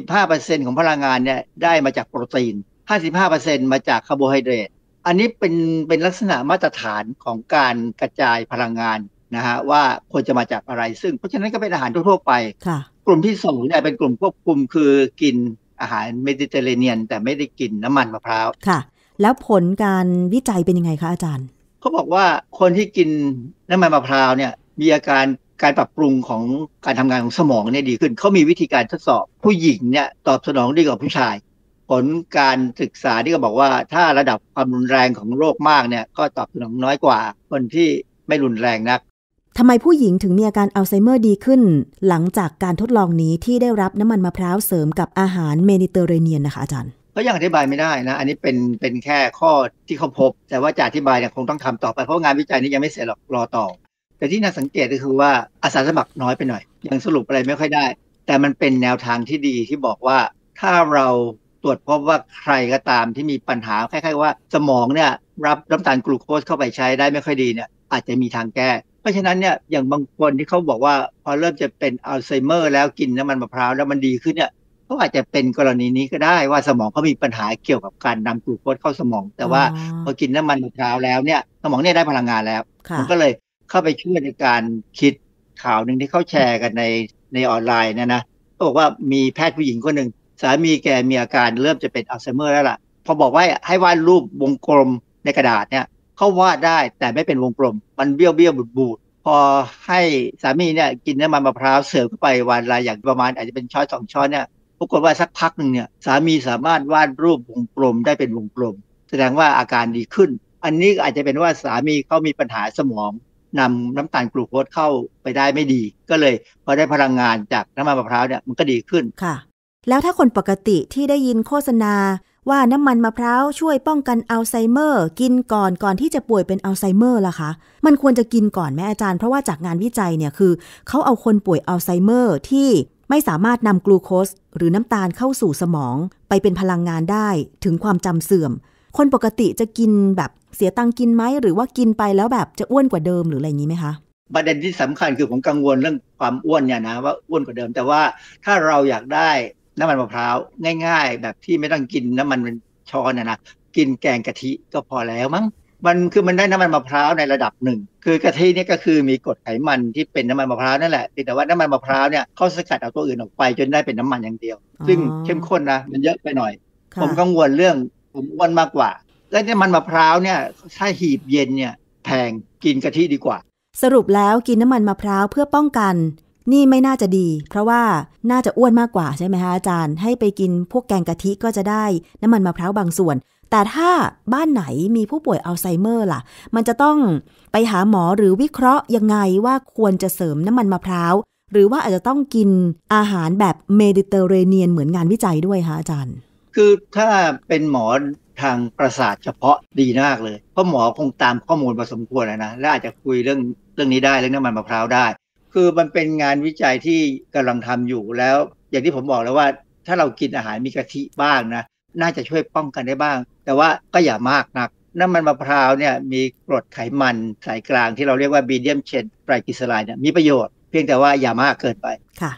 15% ของพลังงานเนี่ยได้มาจากโปรตีน 55% มาจากคาร์โบไฮเดรตอันนี้เป็นลักษณะมาตรฐานของการกระจายพลังงานนะฮะว่าควรจะมาจากอะไรซึ่งเพราะฉะนั้นก็เป็นอาหารทั่วไปกลุ่มที่2เนี่ยเป็นกลุ่มควบคุมคือกินอาหารเมดิเตอร์เรเนียนแต่ไม่ได้กินน้ำมันมะพร้าวค่ะแล้วผลการวิจัยเป็นยังไงคะอาจารย์เขาบอกว่าคนที่กินน้ำมันมะพร้าวเนี่ยมีอาการปรับปรุงของการทำงานของสมองเนี่ยดีขึ้นเขามีวิธีการทดสอบผู้หญิงเนี่ยตอบสนองดีกว่าผู้ชายผลการศึกษาที่ก็บอกว่าถ้าระดับความรุนแรงของโรคมากเนี่ยก็ตอบสนองน้อยกว่าคนที่ไม่รุนแรงนักทำไมผู้หญิงถึงมีอาการอัลไซเมอร์ดีขึ้นหลังจากการทดลองนี้ที่ได้รับน้ำมันมะพร้าวเสริมกับอาหารเมดิเตอร์เรเนียนนะคะอาจารย์ก็ยังอธิบายไม่ได้นะอันนี้เป็นแค่ข้อที่เขาพบแต่ว่าจะอธิบายเนี่ยคงต้องทำต่อไปเพราะงานวิจัยนี้ยังไม่เสร็จหรอกรอต่อแต่ที่น่าสังเกตก็คือว่าอาสาสมัครน้อยไปหน่อยยังสรุปอะไรไม่ค่อยได้แต่มันเป็นแนวทางที่ดีที่บอกว่าถ้าเราตรวจพบว่าใครก็ตามที่มีปัญหาคล้ายๆว่าสมองเนี่ยรับน้ำตาลกลูโคสเข้าไปใช้ได้ไม่ค่อยดีเนี่ยอาจจะมีทางแก้เพราะฉะนั้นเนี่ยอย่างบางคนที่เขาบอกว่าพอเริ่มจะเป็นอัลไซเมอร์แล้วกินน้ำมันมะพร้าวแล้วมันดีขึ้นเนี่ยเขาอาจจะเป็นกรณีนี้ก็ได้ว่าสมองเขามีปัญหาเกี่ยวกับการนำกลูโคสเข้าสมองแต่ว่าพอกินน้ำมันมะพร้าวแล้วเนี่ยสมองเนี่ยได้พลังงานแล้วมันก็เลยเข้าไปช่วยในการคิดข่าวหนึ่งที่เขาแชร์กันในออนไลน์นะเขาบอกว่ามีแพทย์ผู้หญิงคนหนึ่งสามีแกมีอาการเริ่มจะเป็นอัลไซเมอร์แล้วล่ะพอบอกว่าให้วาดรูปวงกลมในกระดาษเนี่ยเขาวาดได้แต่ไม่เป็นวงกลมมันเบี้ยวบูดพอให้สามีเนี่ยกินน้ำมันมะพร้าวเสริมเข้าไปวันละอย่างประมาณอาจจะเป็นช้อน2ช้อนเนี่ยปรากฏว่าสักพักนึงเนี่ยสามีสามารถวาดรูปวงกลมได้เป็นวงกลมแสดงว่าอาการดีขึ้นอันนี้อาจจะเป็นว่าสามีเขามีปัญหาสมองนำน้ำตาลกลูโคสเข้าไปได้ไม่ดีก็เลยพอได้พลังงานจากน้ำมันมะพร้าวเนี่ยมันก็ดีขึ้นค่ะแล้วถ้าคนปกติที่ได้ยินโฆษณาว่าน้ำมันมะพร้าวช่วยป้องกันอัลไซเมอร์กินก่อนที่จะป่วยเป็นอัลไซเมอร์ล่ะคะมันควรจะกินก่อนไหมอาจารย์เพราะว่าจากงานวิจัยเนี่ยคือเขาเอาคนป่วยอัลไซเมอร์ที่ไม่สามารถนำกลูโคสหรือน้ำตาลเข้าสู่สมองไปเป็นพลังงานได้ถึงความจำเสื่อมคนปกติจะกินแบบเสียตังค์กินไหมหรือว่ากินไปแล้วแบบจะอ้วนกว่าเดิมหรืออะไรอย่างนี้ไหมคะประเด็นที่สำคัญคือผมกังวลเรื่องความอ้วนเนี่ยนะว่าอ้วนกว่าเดิมแต่ว่าถ้าเราอยากได้น้ำมันมะพร้าวง่ายๆแบบที่ไม่ต้องกินน้ำมันเป็นช้อนนะกินแกงกะทิก็พอแล้วมั้งมันได้น้ำมันมะพร้าวในระดับหนึ่งคือกะทิเนี่ยก็คือมีกรดไขมันที่เป็นน้ำมันมะพร้าวนั่นแหละแต่ว่าน้ำมันมะพร้าวเนี่ยเขาสกัดเอาตัวอื่นออกไปจนได้เป็นน้ำมันอย่างเดียวซึ่งเข้มข้นนะมันเยอะไปหน่อยผมกังวลเรื่องผมอ้วนมากกว่าแล้วน้ำมันมะพร้าวเนี่ยถ้าหีบเย็นเนี่ยแพงกินกะทิดีกว่าสรุปแล้วกินน้ำมันมะพร้าวเพื่อป้องกันนี่ไม่น่าจะดีเพราะว่าน่าจะอ้วนมากกว่าใช่ไหมคะอาจารย์ให้ไปกินพวกแกงกะทิก็จะได้น้ำมันมะพร้าวบางส่วนแต่ถ้าบ้านไหนมีผู้ป่วยอัลไซเมอร์ล่ะมันจะต้องไปหาหมอหรือวิเคราะห์ยังไงว่าควรจะเสริมน้ำมันมะพร้าวหรือว่าอาจจะต้องกินอาหารแบบเมดิเตอร์เรเนียนเหมือนงานวิจัยด้วยคะอาจารย์คือถ้าเป็นหมอทางประสาทเฉพาะดีมากเลยเพราะหมอคงตามข้อมูลพอสมควรนะและอาจจะคุยเรื่องนี้ได้เรื่องน้ำมันมะพร้าวได้คือมันเป็นงานวิจัยที่กำลังทำอยู่แล้วอย่างที่ผมบอกแล้วว่าถ้าเรากินอาหารมีกะทิบ้างนะน่าจะช่วยป้องกันได้บ้างแต่ว่าก็อย่ามากนักน้ำมันมะพร้าวเนี่ยมีกรดไขมันสายกลางที่เราเรียกว่า medium chain triglyceride เนี่ยมีประโยชน์เพียงแต่ว่าอย่ามากเกินไปค่ะ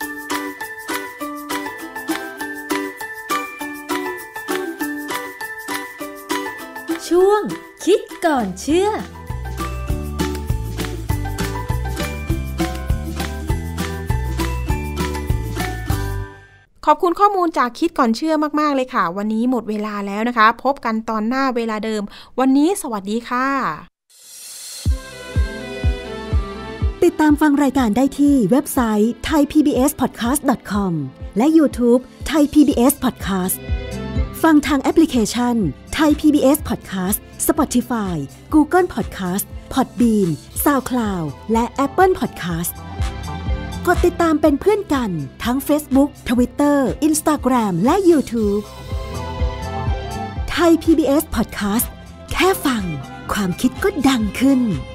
ช่วงคิดก่อนเชื่อขอบคุณข้อมูลจากคิดก่อนเชื่อมากๆเลยค่ะวันนี้หมดเวลาแล้วนะคะพบกันตอนหน้าเวลาเดิมวันนี้สวัสดีค่ะติดตามฟังรายการได้ที่เว็บไซต์ thaipbspodcast.com และ YouTube Thai PBS Podcast ฟังทางแอปพลิเคชัน Thai PBS Podcast Spotify Google Podcast Podbean SoundCloud และ Apple Podcast กดติดตามเป็นเพื่อนกันทั้ง Facebook Twitter Instagram และ YouTube Thai PBS Podcast แค่ฟังความคิดก็ดังขึ้น